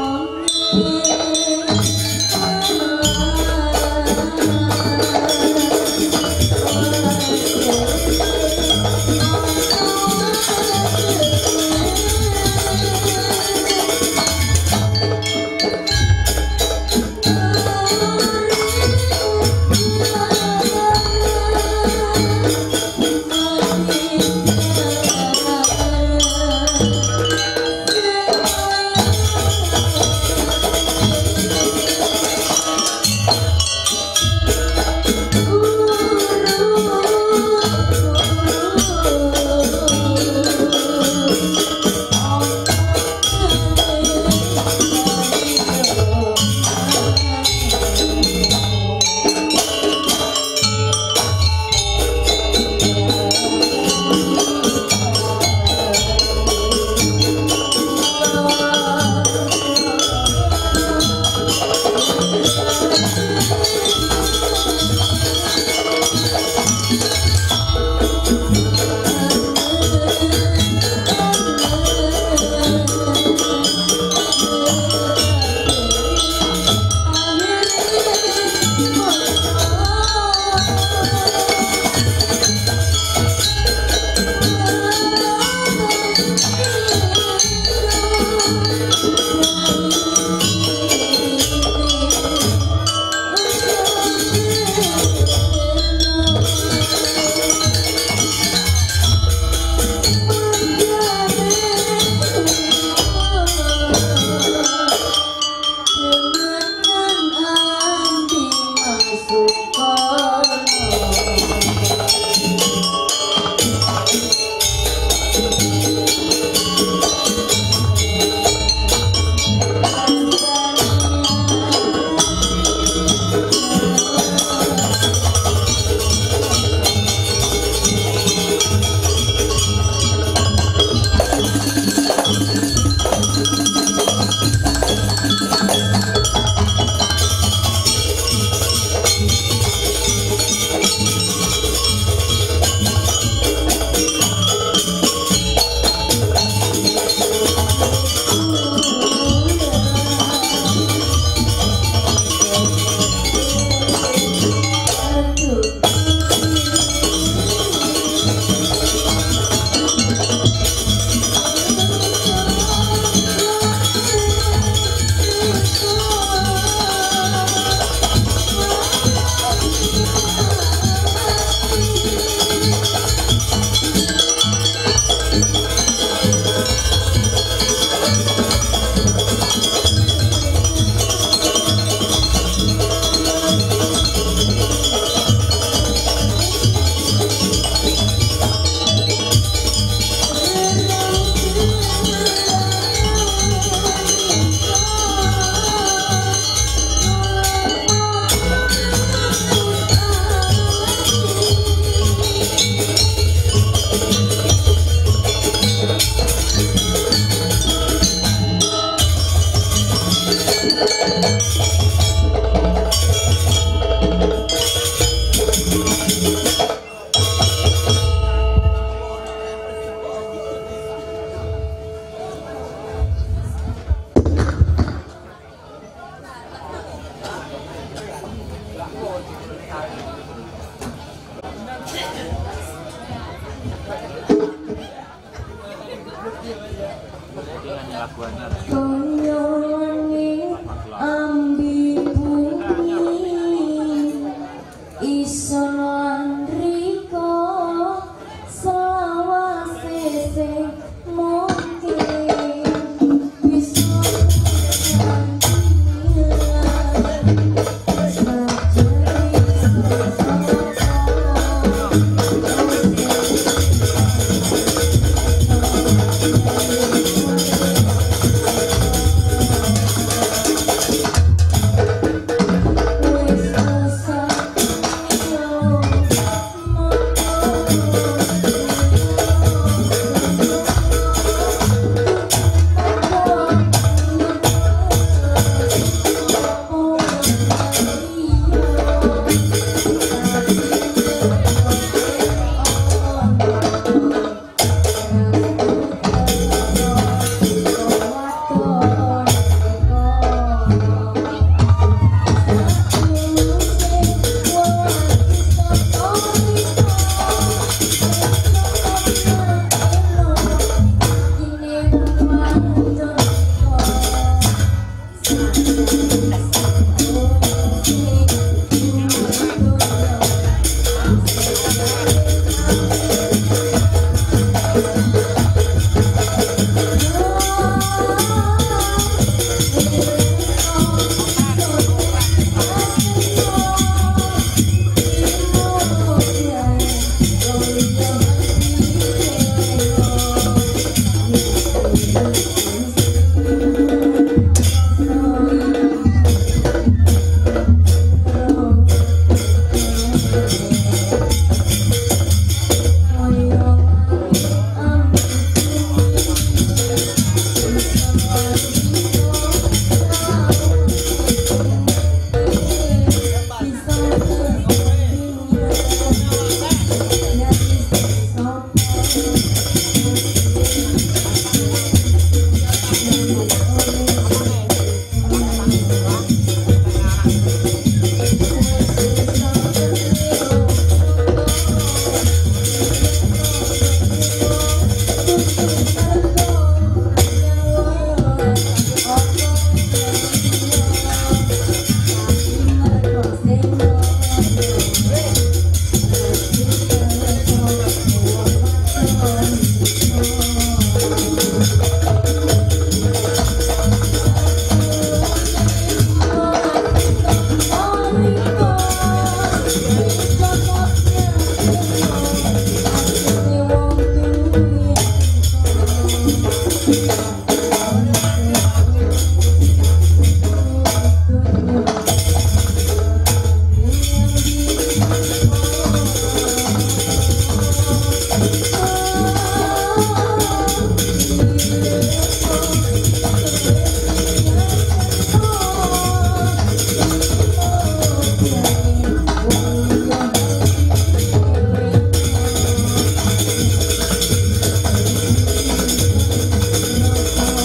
Thank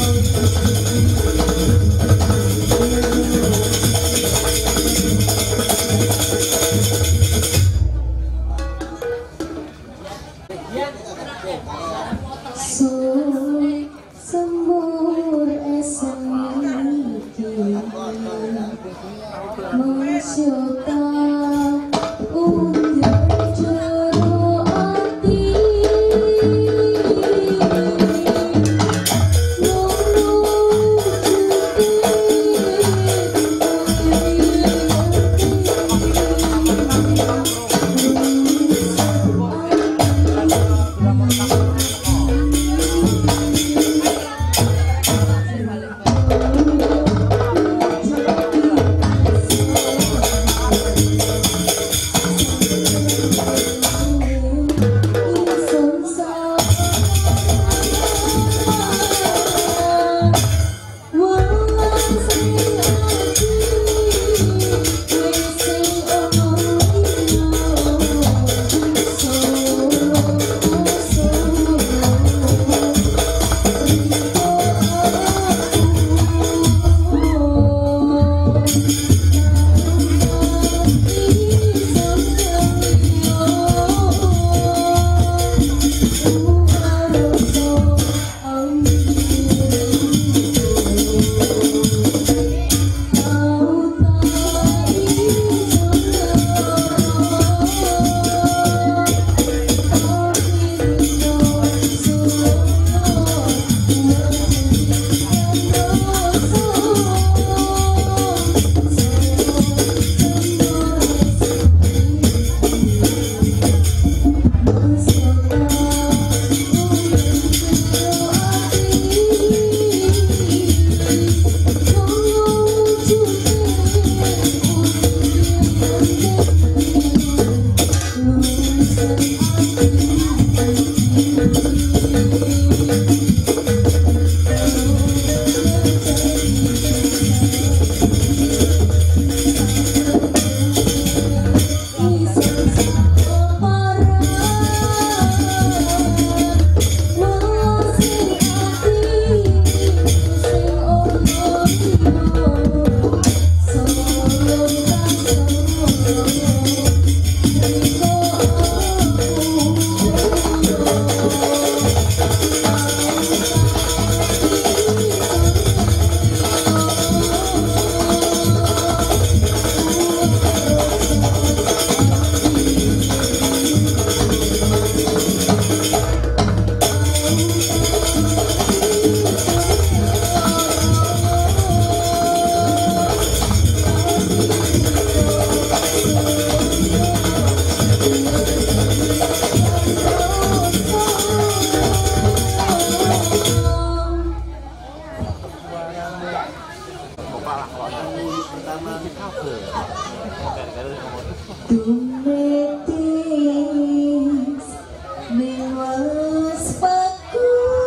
Tumetis mewas paku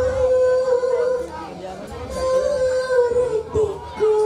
aretiku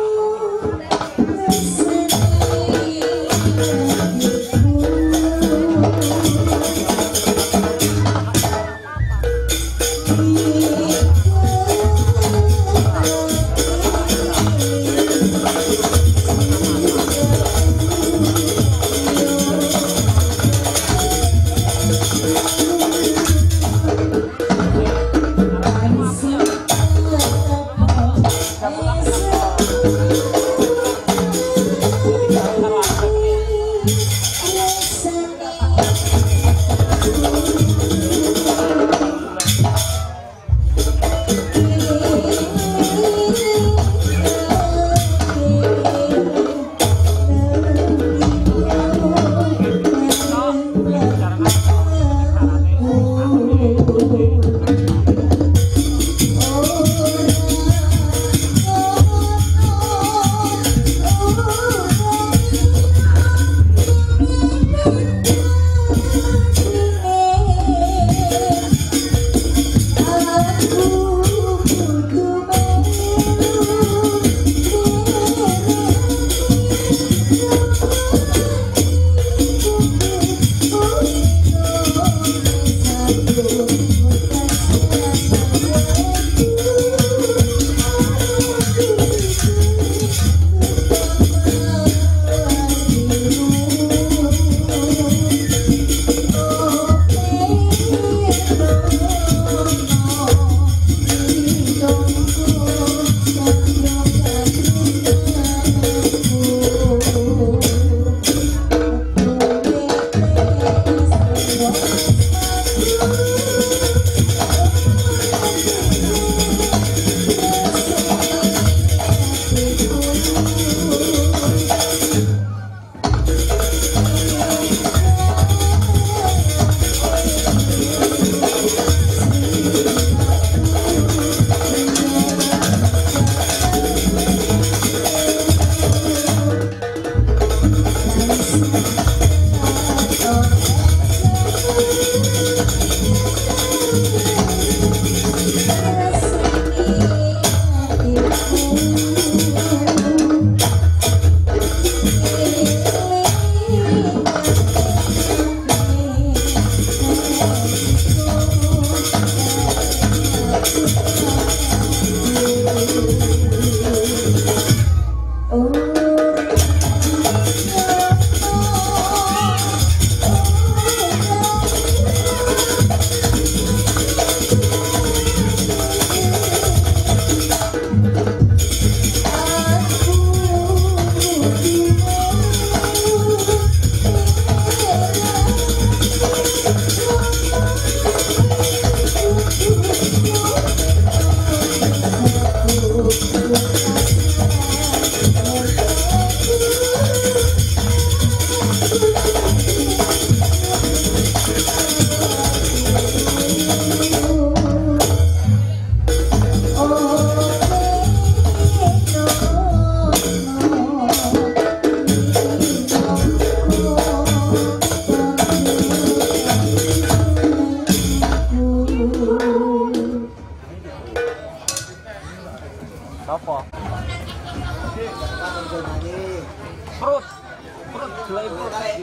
Perut, perut jelai perut lagi.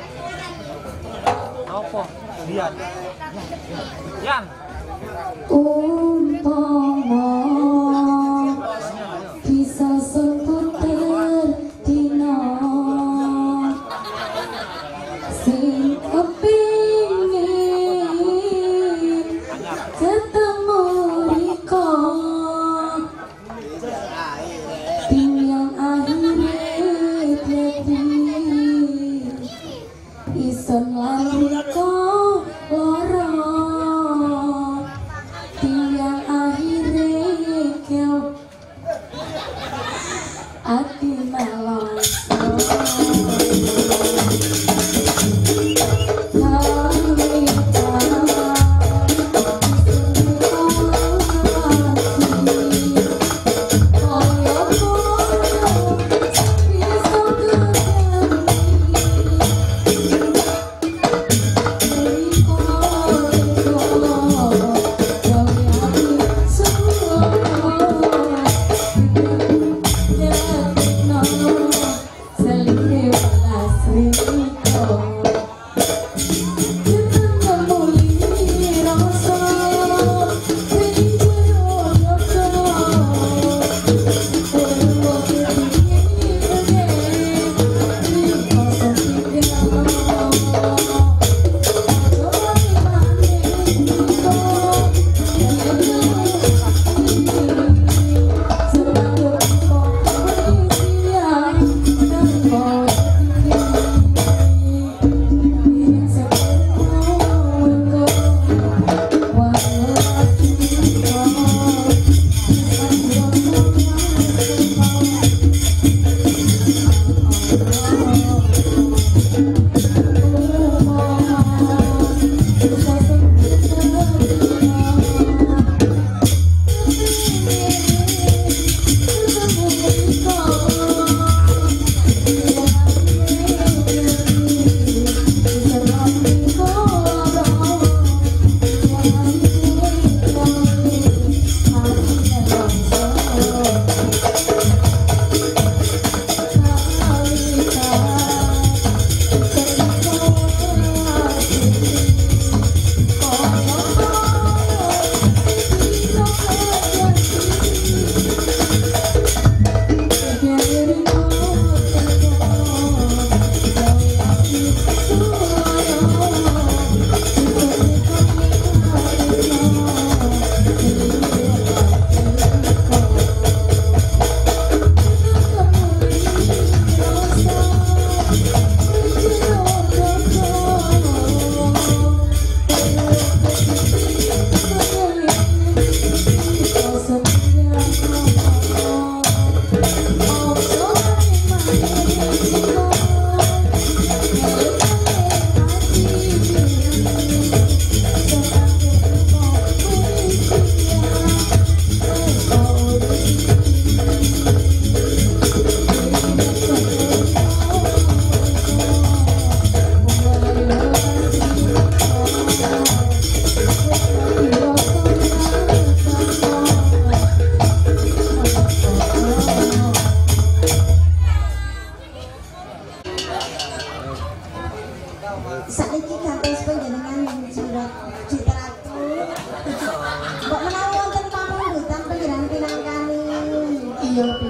Apa? Lian. Yan. Umpama bisa seputar dina sing kepingin ketemu riko yang akhirnya jadi ison lari kok loro yang akhirnya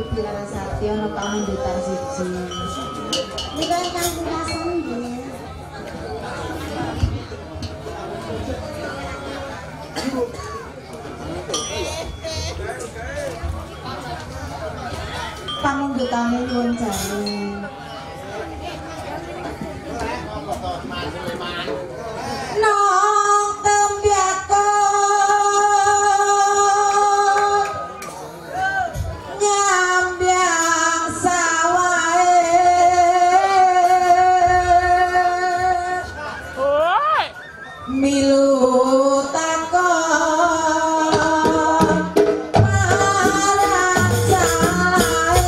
Gusti Larasati ana pamundutan siji. Nika ingkang pungkasan nggih. Pamundutane nuwun jare. Nong tembiako nyambyang sawae milu takon marang salae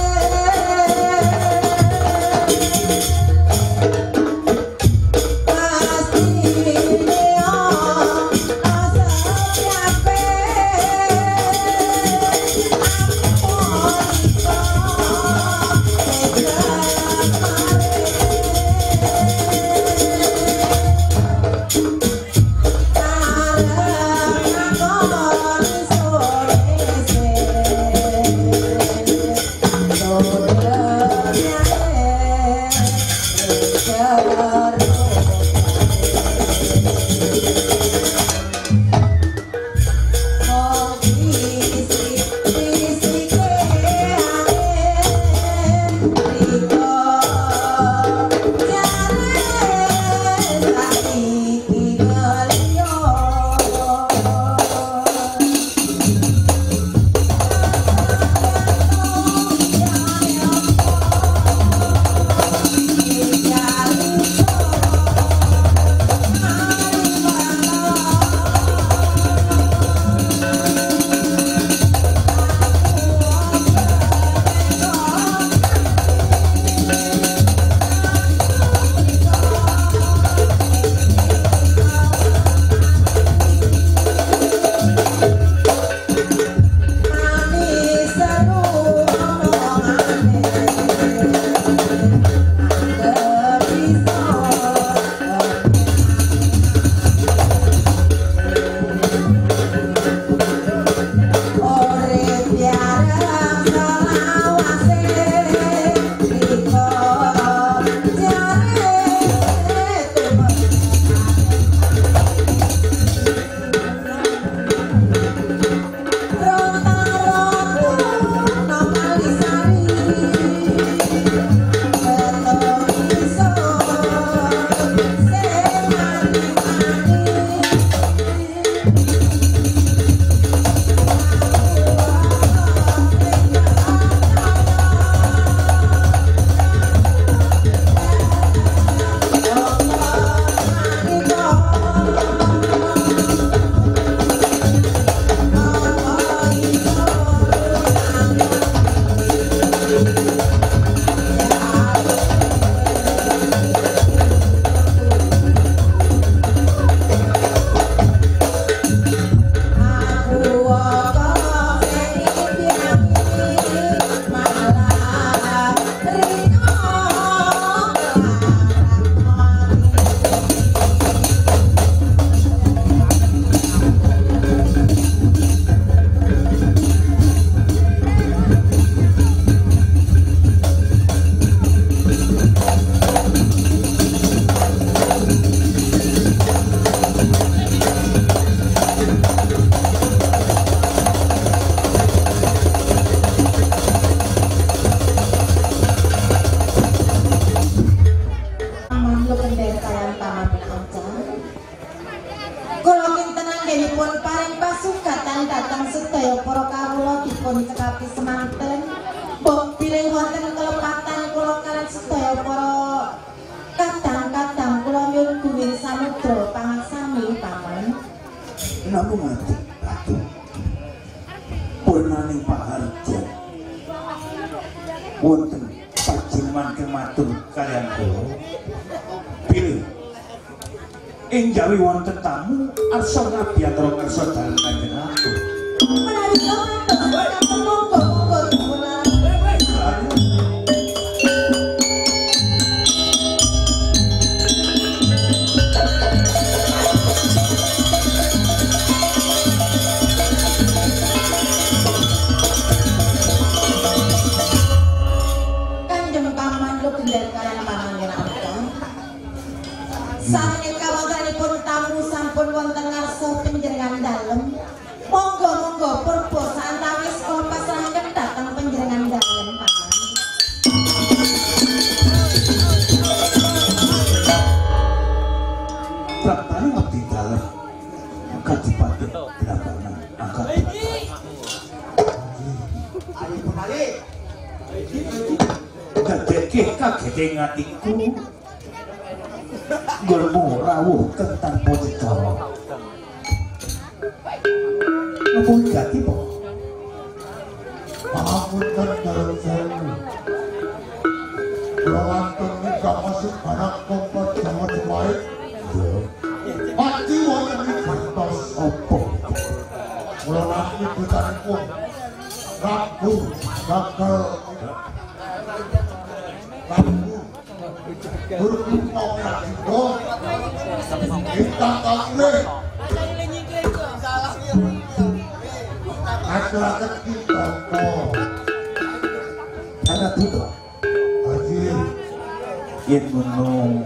dipun cekapi semanten mbok bilih wonten kelepatan kula kaliyan sedaya para kadang-kadang kula nyuwun gunging samudra pangaksami paman. Napa mati Ratu? Purnaning paharja wonten panjenengan kematur kaliyan kula bilih ing jawi wonten tamu arsa ngabiyatra kersa dalem kanjeng Ratu. Menawi kula ketemu monggo dipun Ayo kembali. Kadeke kagede ngatiku Gulmu rawuh kentang pocito Apa gati po? Pangapunten dalam sewu. Kula wonten nikah masuk barang kompot Jawa Jemaik. Mati wonten ing gantos Apa? kula nami putanipun. Rabu gagal. Rabu berkumpul kajiko. Kita kalih. Masyarakat kita kok. Anak tuto Haji. Yen ngono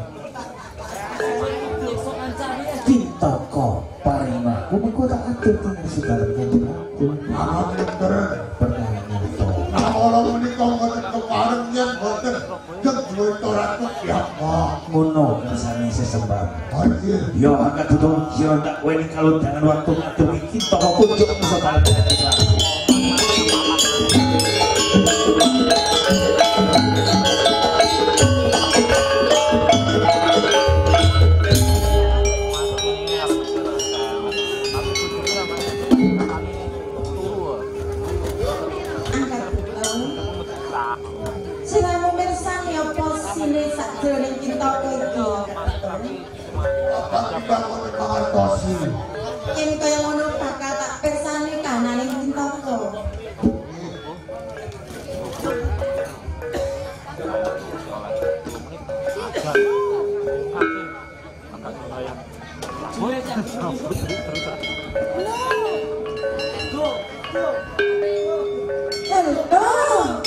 Cinta ko paring aku Mengko tak adil tinggal segala yang aku Anak pinter. Pertanyaan itu Nah orang menikah ngoten kepareng yang ngoten yang duwe toratuk ya Pak. Ngono kersane sesembah Haji. Yo angkat tuto Yo tak weni kalau jangan waktu ngatur iki toko kunjuk bisa balik Siramu mirsani apa sile sakjroning kita kowe iki. Apa tidak ngoten mangertosi. Yen kaya ngono bakal tak pirsani kananing Kintaka. Halo.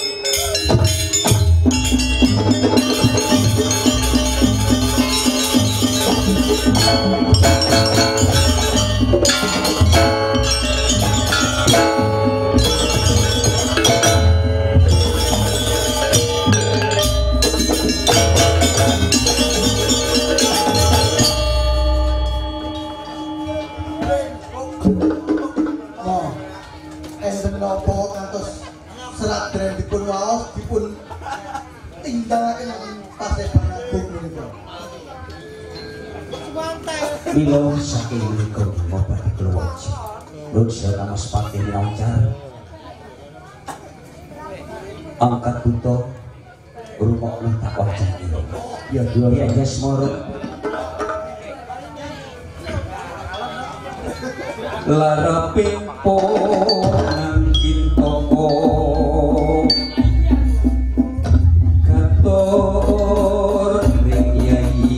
Mo, enten napa ngantos serat dren dipun waos dipun tinggalaken ing Paseban Agung menika. Milo saking likur ngobat keluarji Lutsa nama sepati minangcar Angkat buto Rumah lu tak wajah Ya dua ya jasmoro Lara pimpo Nangkin toko Gator ring yai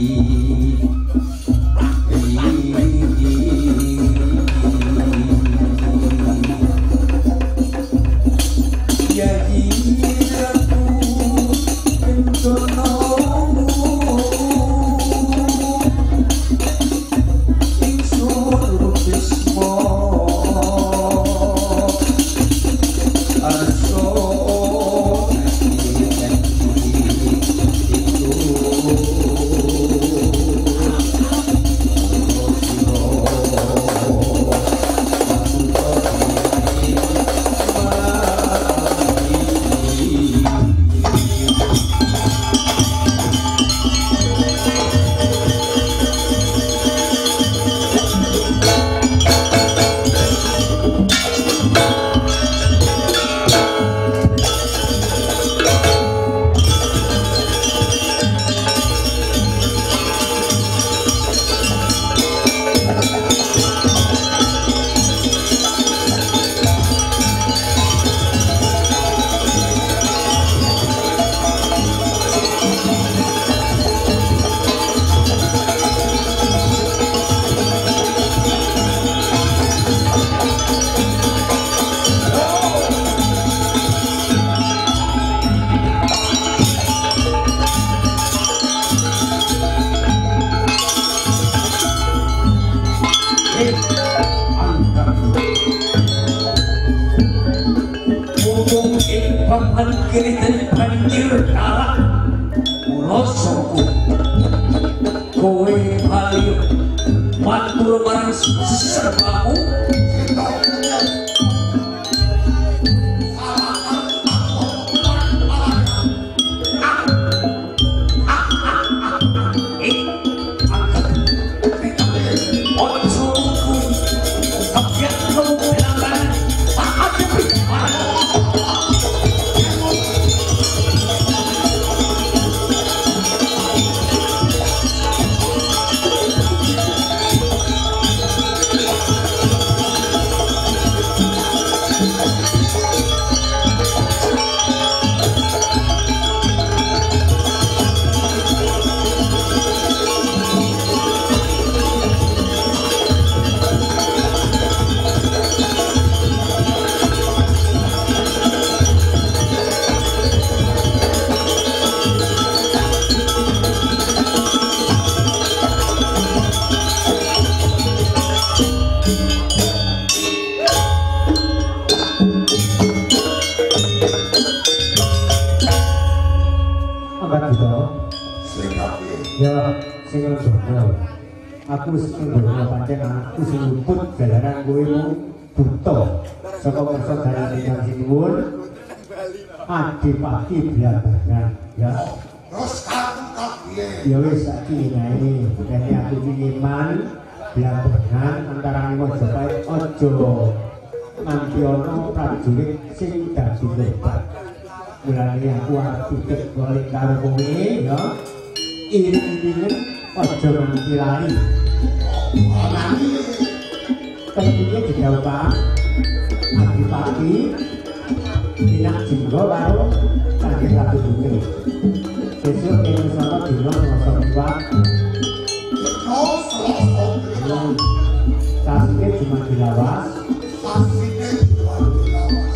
kiri dari banjir kalah ulosoku kowe bali matur marang serbamu Kita punya salah Ya sing ngono. Aku wis ngono pancen aku sing luput jalaran kowe buta. Saka kersa dalane kang sinuwun. Adi pagi biabangan ya. Terus kamu kapiye? Ya wis saiki nae, dene aku piniman biabangan antara Mojopahit aja nganti ana prajurit sing dadi korban. Mulane aku arep titip golek karo kowe ya. Iring-iringen aja nganti lali. Nanti tentunya dijauh Pak Adipati Dinak Jinggo karo Kanjeng Ratu Putri. Besok ing sono dina Selasa Kliwon. Oh, Selasa. Sasine cuma dilawas. Sasine cuma dilawas.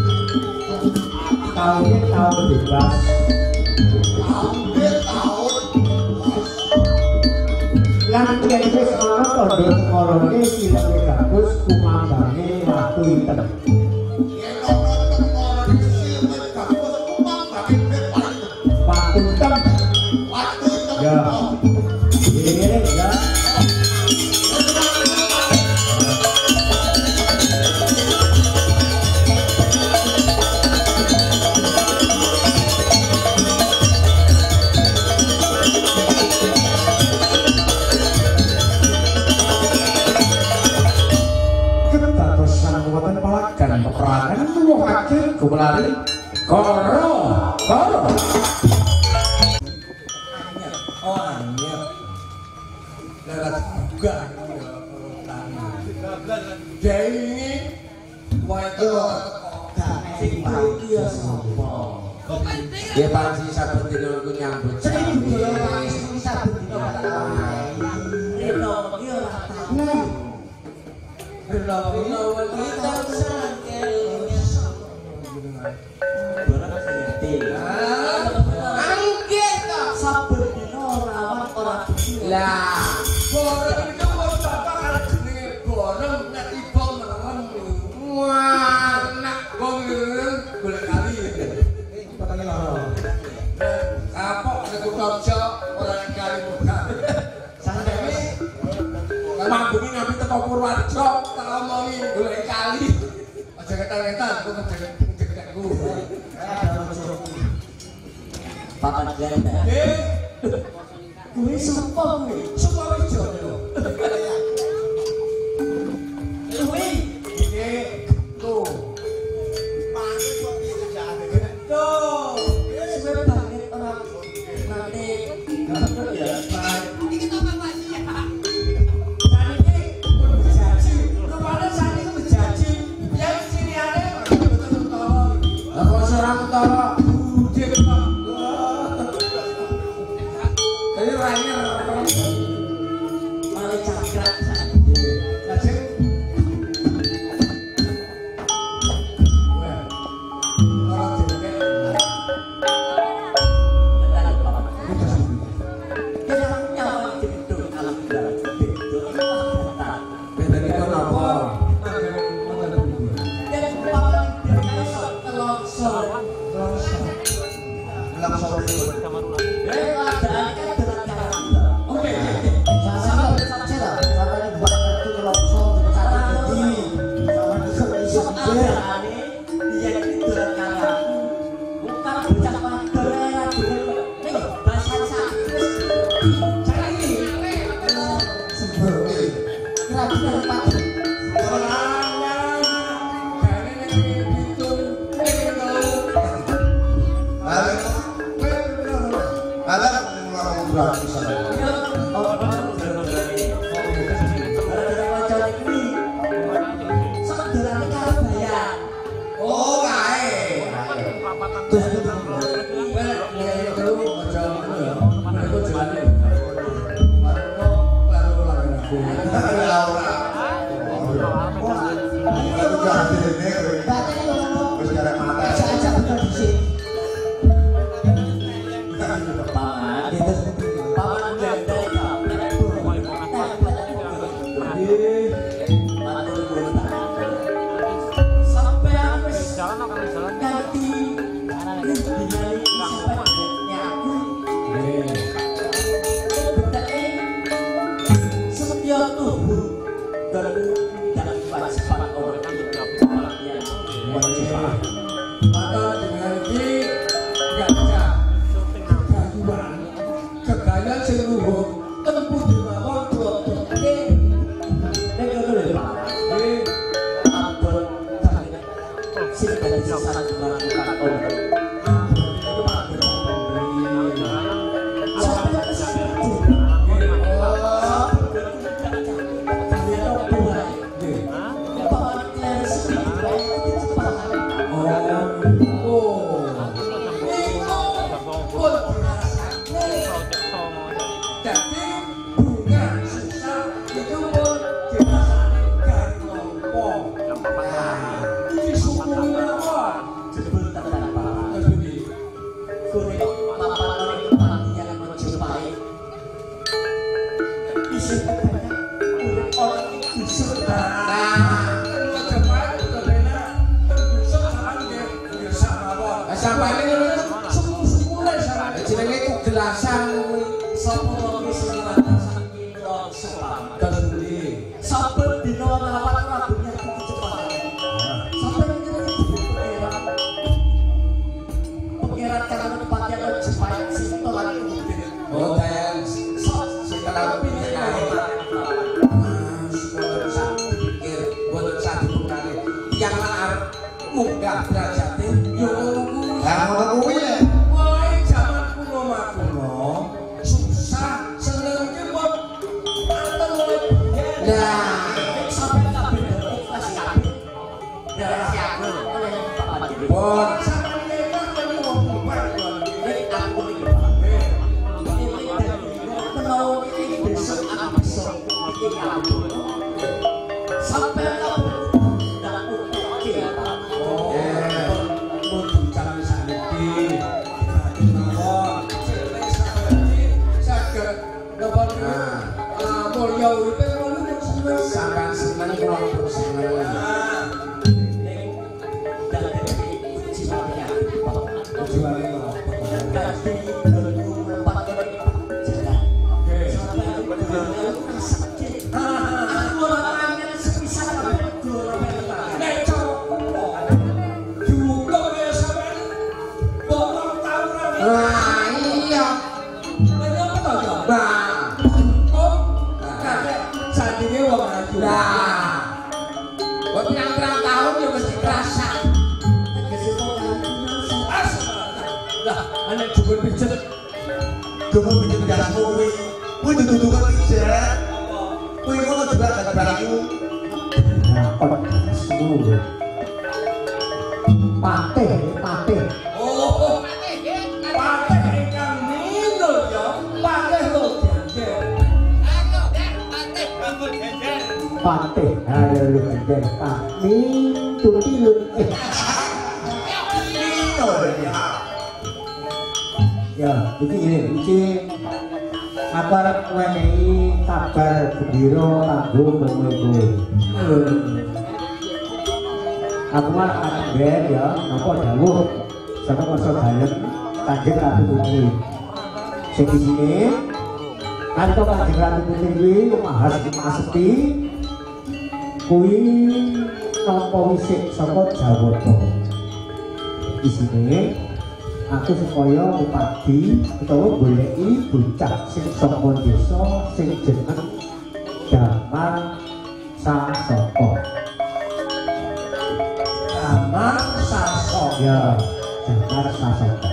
Taune taun bebas. Taune taun bebas. Lan yen wis ana tandha sekolone sileke bagus kumambane watu inten. Yen ana sekolone sileke bagus kumambane watu inten. Watu inten. Ya. Ini ya. Peperangan nuwuhake gumulari karo karo oh anyep lewat juga jadi ini wae teko sing iki ya sapa ya panci saben dina ku nyambut sing dina wae sing saben dina reno iki ora tahu reno kita lah, borong itu mau bakal jenenge borong nek tiba merem. Wah, nak borong golek kali. Eh, patane loro. Kapok nek kerja ora kali buka. Santai. Mambungi ngambil teko Purworejo, tak omongi golek kali. Aja ketan-ketan aku ngejek-ngejekku. Papan janda. Eh. Kuwi sapa kuwi? Sapa ijo lho. Kuwi iki tuh. Mane kok bisa jane. Tuh. Suwe banget ora nate. Ya, Pak. Iki to Pak ya. Kan iki kudu jaji. Kepala sane kudu jaji. Yang siniane betul-betul tolong. Lah kok serang tolong. Budhe Pak. Ini lainnya malah cakrat lajeng orang jenenge kita nyawa itu alam dalam itu beda itu apa dan paling biasa longsor longsor longsor Maka dengan ini gajah kegayuan kegayaan sing luhur tempuh di mawon klothok iki nek ngono lho Pak nggih abot sing dadi sasaran dilakukan om munggah derajate yo ngono kuwi. Lah ngono kuwi lho. Wae jaman kuno makuno susah senenge kok anten luwih. Lah sampe kabeh ikhlas kabeh. Ya siap. Bon sampe kan wong kuwi iki aku iki. Menawa iki besok aku besok iki aku. Sampe sampai senang kurang persenang nah, buat pirang-pirang tahun ya mesti kerasa. Lah, anak juga pijet. Kamu pijet gas kowe. Kowe dudukan pijet. Kowe ngono juga gak baraku. Semua. Pateh, pateh. Oh, pateh. Pateh ingkang minul ya. Pateh lho jejer. Ayo, Dek, pateh bangun jejer. Pateh ada lu jejer tak mintu tilu eh ya begini iki kabar wenehi kabar gembira kanggo kowe aku mah kabar ya napa dawuh saka masa dalem Kanjeng Ratu Putri sing di sini kanto Kanjeng Ratu Putri kuwi Mahasati kuwi nampa wisik saka Jawata. Isine aku supaya ngupadi utawa goleki bocah sing saka desa sing jeneng Damar Sasaka. Damar Sasaka. Ya, Damar Sasaka.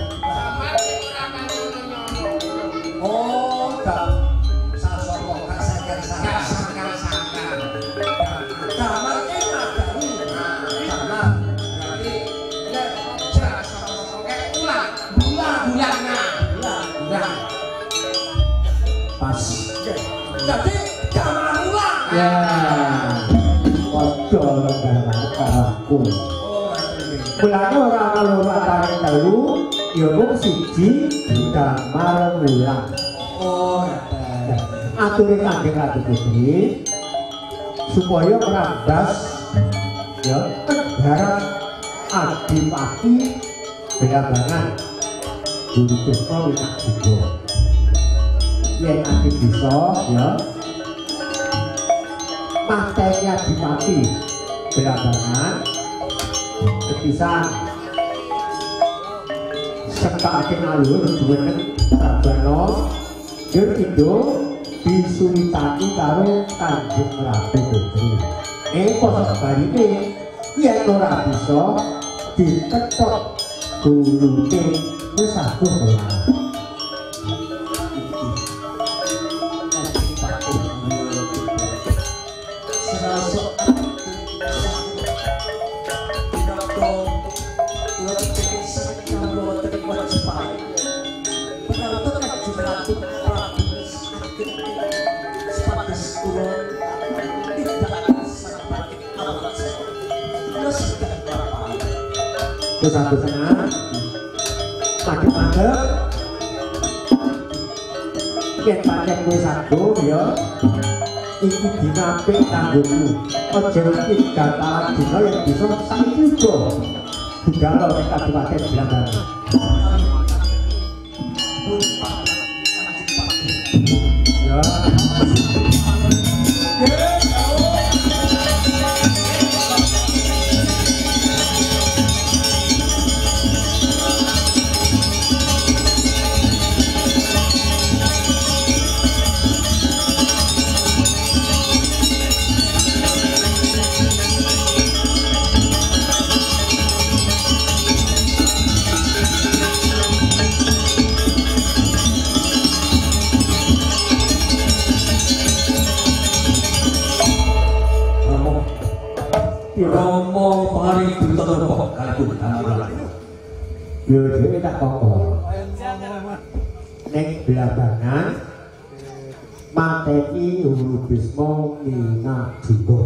Oh, Damar Sasaka kasakan kasakan kasakan. Damar ki madani. Damar berarti nek Sasaka kayak ulang, bulan bulannya. Bulan bulan. Pas. Jadi Damar ulang. Ya. Padha Damar aku. Mulane ora ana loro antara telu, ya mung siji Damar ulang. Oh, ature Kanjeng Ratu Putri supaya meramdas ya negara Adipati Belambangan Guru Desa Winakjiwa. Yen ati bisa ya materi Adipati Belambangan kepisan sekake alur duwenen Sabana Jur Indo disulitake karo Kanjeng Ratu Putri. Ing pos barine yen ora bisa dikethok gulune wis aku ora. Satu senang sakit mandek yen pancen kowe sago ya iki dinapik kanggomu aja iki gatalan dina yen bisa saiki uga digalo ning Kabupaten Blambangan ya Romo paring buta rokok kalipun Kamarulan. Yo dhewe tak koko. Ning Blambangan mateni Hulu Bisma Minadinda.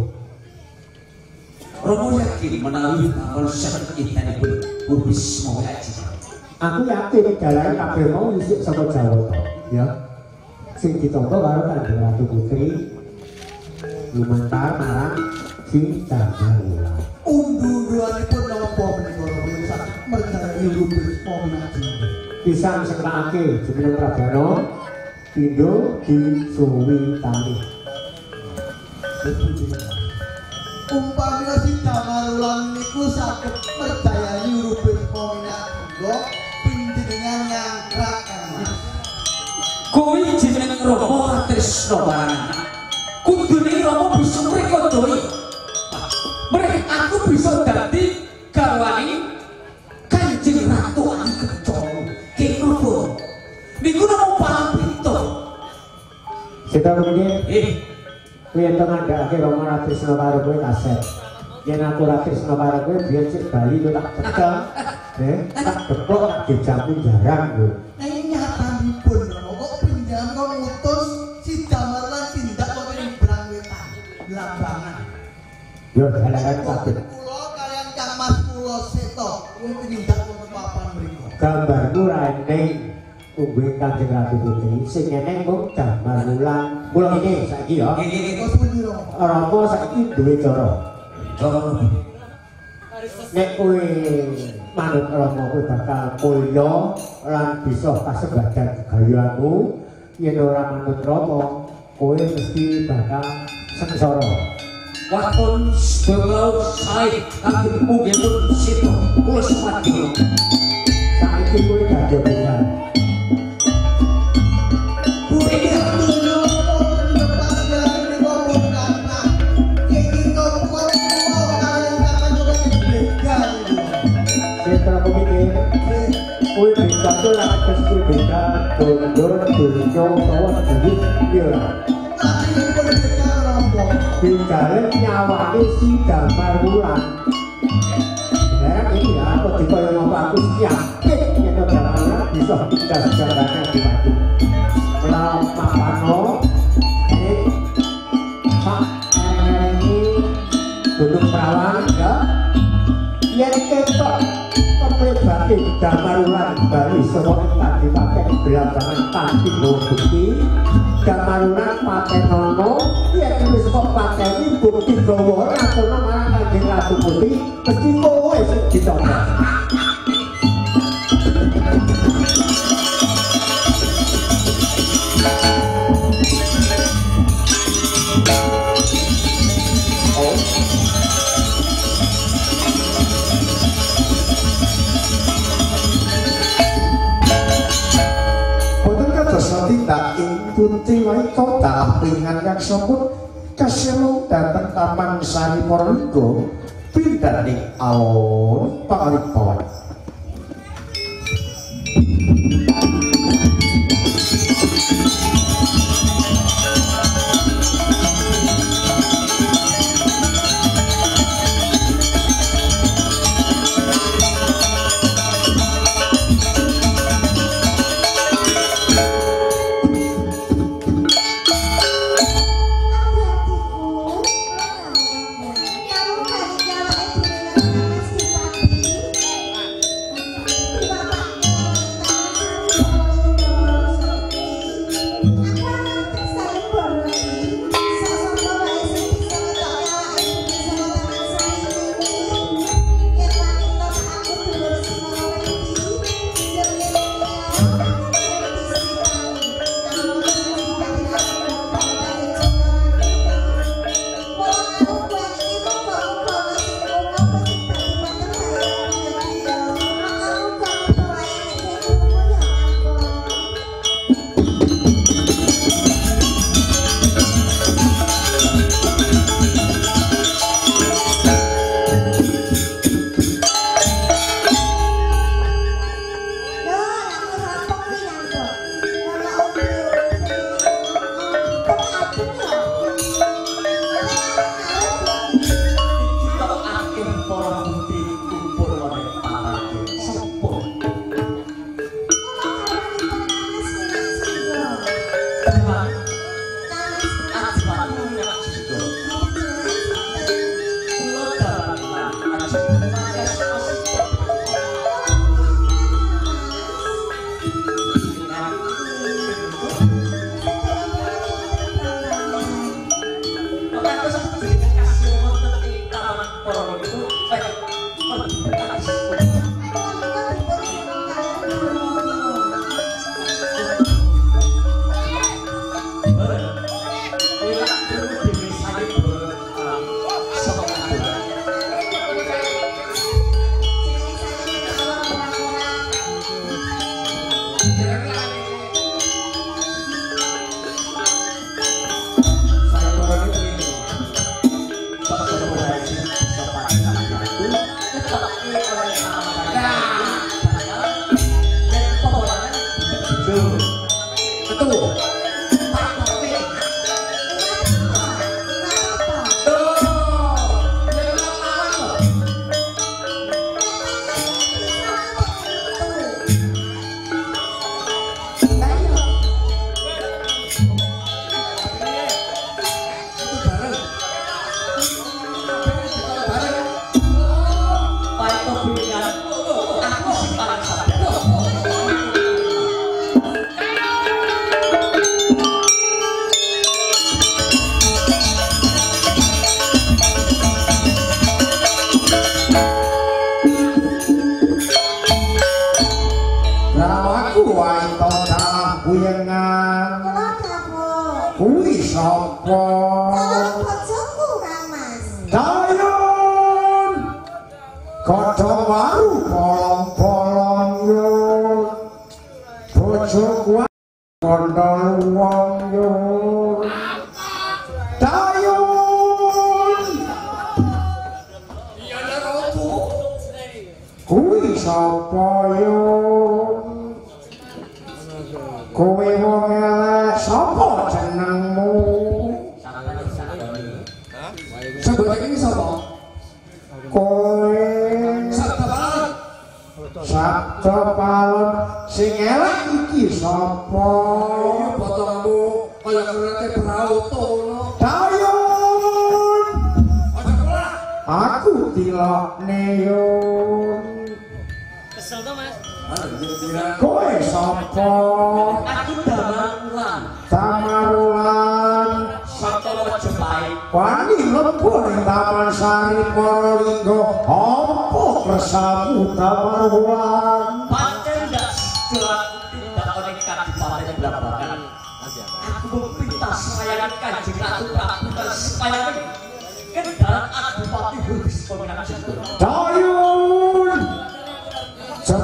Romo yakin menawi konsep intanipun Hulu Bisma Minadinda. Aku yakin dalane kabeh mau isuk saka Jawa to, ya. Sing ditampa karo Kanjeng Ratu Putri lumantar marang Sita Marulan. Undu-unduanipun napa menika Romo saged mercayai Hulu Bisma Minadinda. Pisan sekake jeneng Prabana pindho disuwitani. Umpamina Sita Marulan niku saged mercayai Hulu Bisma Minadinda pinjenengan nyangkrakan. Kuwi jeneng Rama Tresna Barana. Kudune Rama bisa mrekodoi. Mereka aku bisa dadi garwane Kanjeng Ratu Angkecana. Kenopo? Niku namung palang pintu. Sita mriki Eh, kowe yen ngandhakake Rama Ratresna karo kowe kaset. Yen aku Ratresna karo kowe biyen sik Bali kowe tak cekel. Eh, tak deplok tak dijamu jarang kowe. Nanging nyatanipun Romo kok pinjam kok ngutus Sita Marulan tindak wonten ing Brangwetan Blambangan. Yo dalan kabeh. Kula kalian Kang Mas kula Seto kuwi tindak wonten papan mriku. Gambarku ra eneng umbe Kanjeng Ratu Putri sing eneng mung gambar wulan. Mula iki saiki ya. Terus pundi Romo? Rama saiki duwe cara. Nek kowe manut Rama kowe bakal mulya lan bisa kasebadan gayamu, yen ora manut Rama kowe mesti bakal sengsara. Wapun sebelum saya kami mungkin pun situ ulus mati. Saiki kowe dadi benar. Kowe beda to lan kesku beda dondor dunyo utawa duit pira. Bingkale nyawane Sita Marulan. Ya iki ya kok dikaya ngopo aku yakin yen ora bisa pindah jalannya di Batu. Menawa mapano ini Pak ini Gunung Perawan ya. Yen ketok pemebake Damarulan Bali saka Kadipaten Blambangan kanthi bukti Damarulan patenono yen wis kok pateni bukti gawa ngaturna marang Kanjeng Ratu Putri mesti kowe sing ditampa. Putri Waito dalam pingan yang sebut keselung datang Taman Sari Poronggo pindah di alon Pangalipon.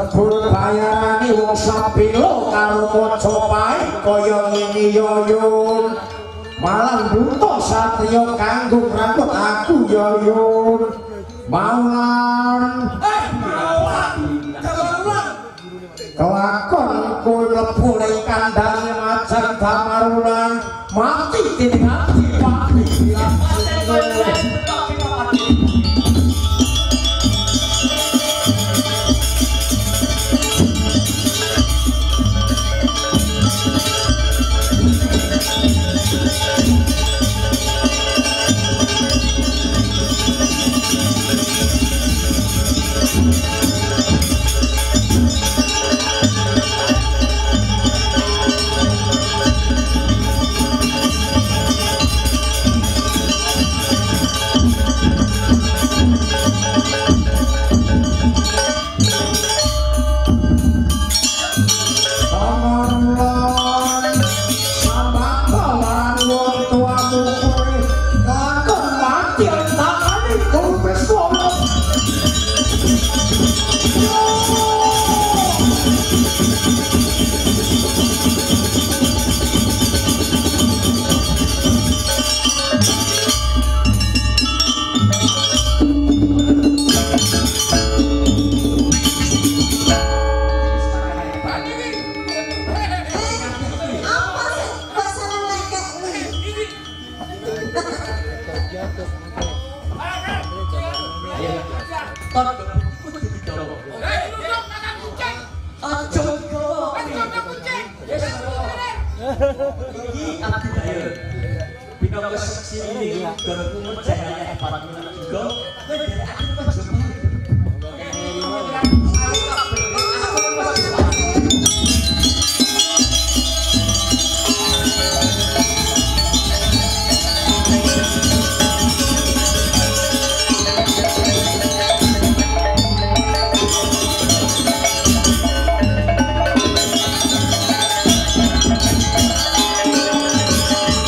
Rebut bayarane wong sapilo karo maca pahit kaya ngene yo yun. Malang buta satria kanggo ngrangkut aku yo yun. Maulan. Kelakon kowe mlebu ning kandhane Macan Damarulan mati dening ati mati.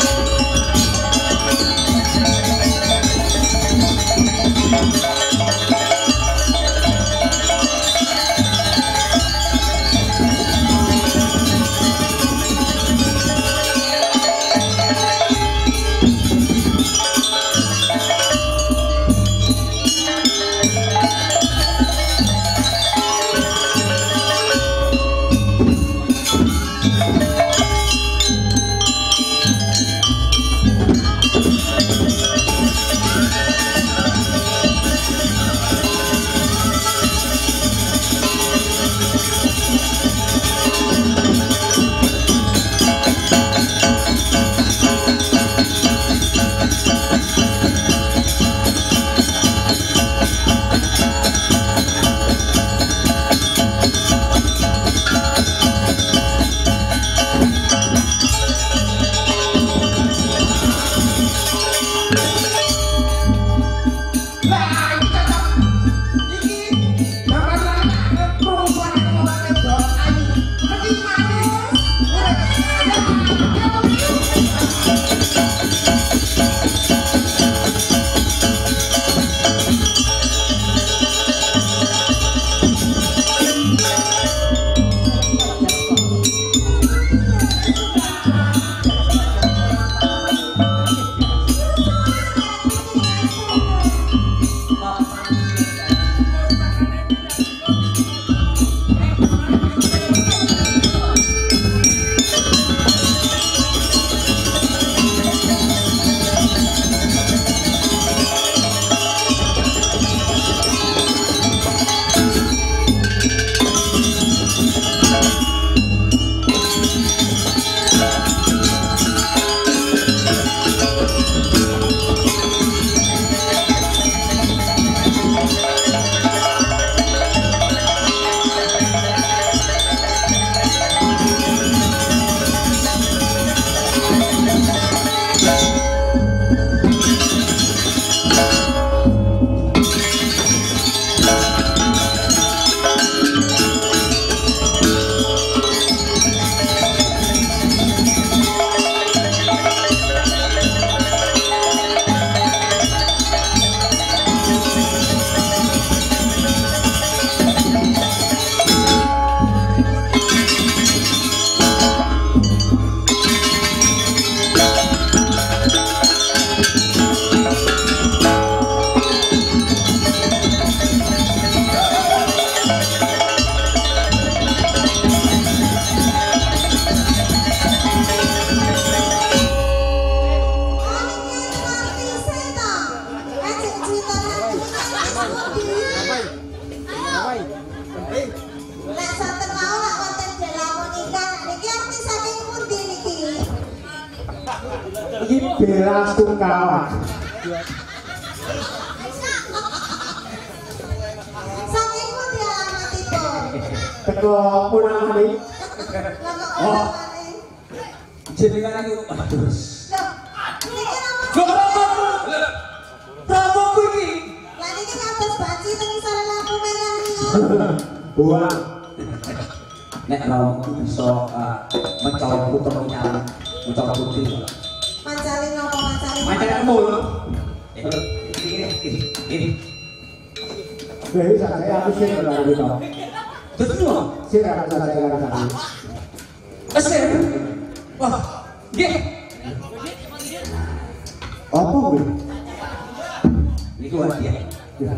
Thank you. Iki Bella Sungkawa. Saking pundi alamatipun? Teko punamane. Oh. Jenengan iki aduh. Niki nama Prabu iki. Lah niki kados baci teng isore lampu merah niku. Buang. Nek Romo bisa mencolok putra nyala, mencolok putri. Mancalin napa mancalin? Macam mul. Ini ini. Wis saya aku sing ora gitu. Betul. Sing ora saya ora. Asal. Wah, nggih. Apa kuwi? Niku hadiah. Ya.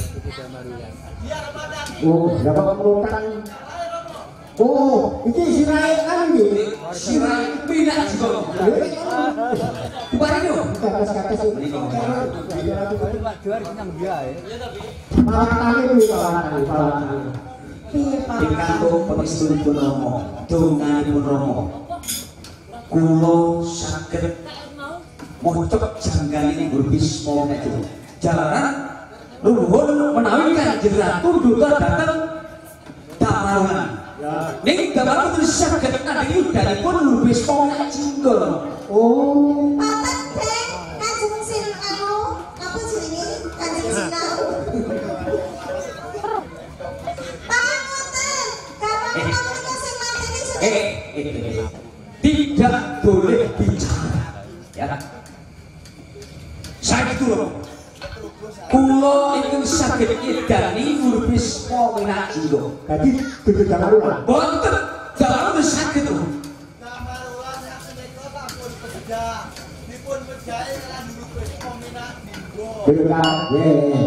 Oh, dapat pelukan. Oh, iki sirai kan iki. Sirai pinak juga. Diparingi lho. Kates-kates iki. Juara senang dia ya. Malatane kuwi kawan, kawan. Piye, Pak? Dikanggo pemestunipun Rama, donganipun Rama. Kula saged mocok janggalipun Guru Bisma menika. Jalaran nuwun menawi Kanjeng Ratu duka dateng Damarungan. Ning Damarungan terus saged nadhi udanipun Guru Bisma Cinggol. Oh, Paten, Dek. Kanjeng Sin anu, apa jenenge? Kanjeng Sinau. Pangoten, karena menika sing mateni sing Eh, eh, eh, tidak boleh bicara, ya kan? Saya itu loh. Kulo itu sakit idani Guru Bisma Cinggol. jadi dudu Damarungan. Bonten, dalam itu sakit loh. Damarulan yang sedekah takut bedah. Dipun bedahe lan Guru Bisma Cinggol. Bella, ye.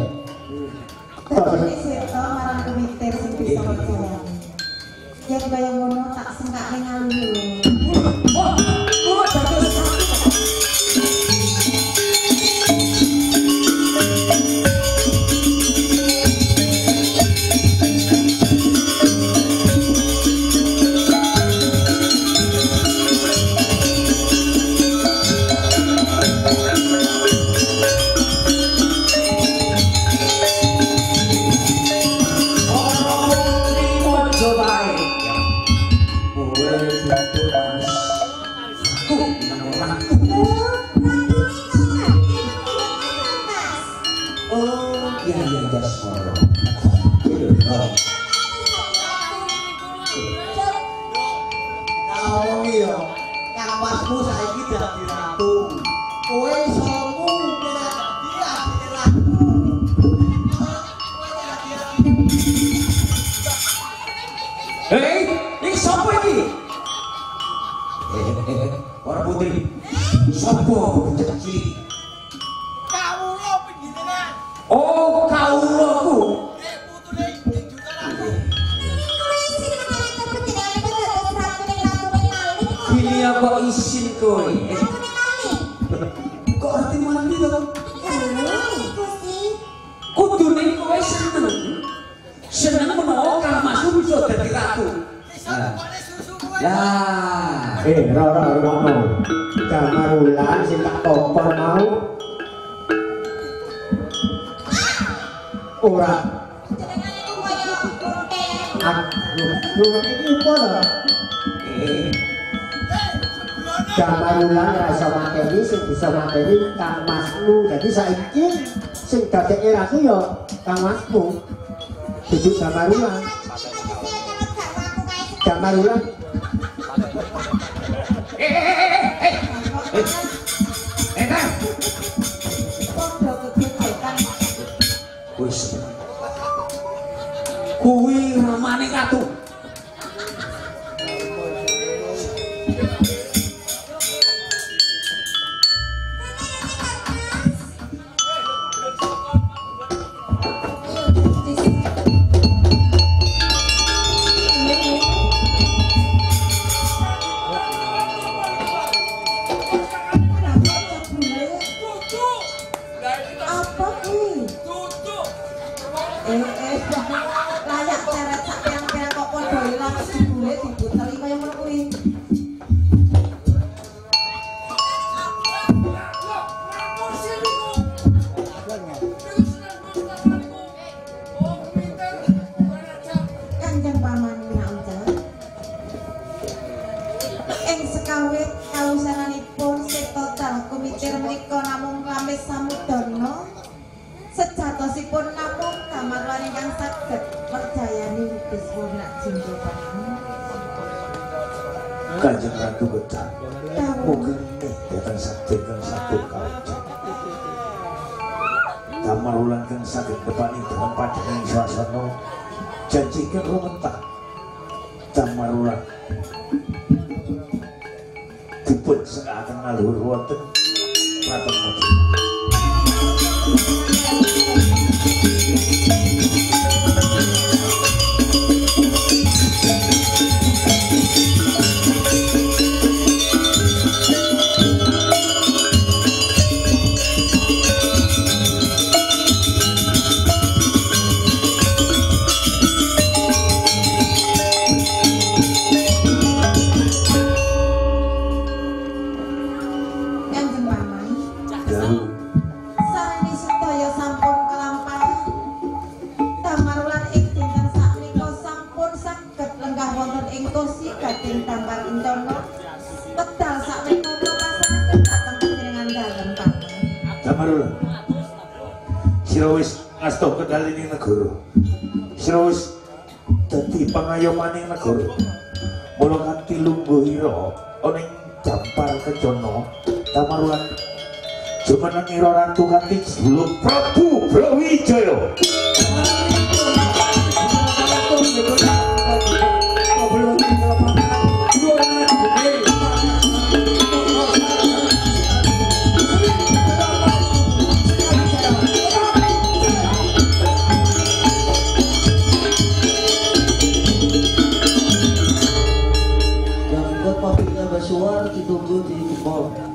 Ini sirta marang kumitir sing bisa percayaan. Yen kaya ngono tak sengkake ngalih. Wah, kulo dados sakit. Ngomong yo, yang pasmu saiki dadi ratu. Kowe isomu kena dia dadi ratu. Hei, ini siapa ini? Eh, eh, eh, orang putri. Siapa bocah cilik? Kamu lo pinggirnya. Oh, kauloku. Eh putune ing juta ratu. Ini apa isin kowe? Eh, kok arti mandi to? Kudune kowe seneng. Seneng menawa kamasmu bisa dadi ratu. Ah. Ya. Eh, ora ora ora mau. Damarungan sing tak topor mau. Ora. Aduh, lu iki apa lho? Eh, Damarungan rasa mateni sing bisa mateni Kang Masmu. Jadi saiki sing dadeke ratu ya Kang Masmu. Dudu Damarungan. Damarungan. eh, eh, eh, eh. Eh, kan? Wis. Kuwi ramane ratu. Apa kuwi? Eh, eh, layak ceret sak pirang-pirang kok padha ilang sedulur paman Wiraujat. Ing sekawit kawusananipun setotal kumitir menika namung lamis samudana. Sejatosipun namung kamarwan ingkang saged perjayani Wiswana Jinggopangan. Kanjeng Ratu Gedang, mugi datang sakti kang sabut kawujud. Tamarulan kang saged depani dalam padening swasana janjikan rumentak Tamarulan dipun sekaken ngaluhur wonten Kraton Mojo. Asto kendalining negara. Sirowis dadi pangayomaning negara. Mula kanthi lungguhira ana ing dampar kencana Tamarulan jumeneng ira ratu kanthi juluk Prabu Brawijaya. Suara ditunggu di kebon.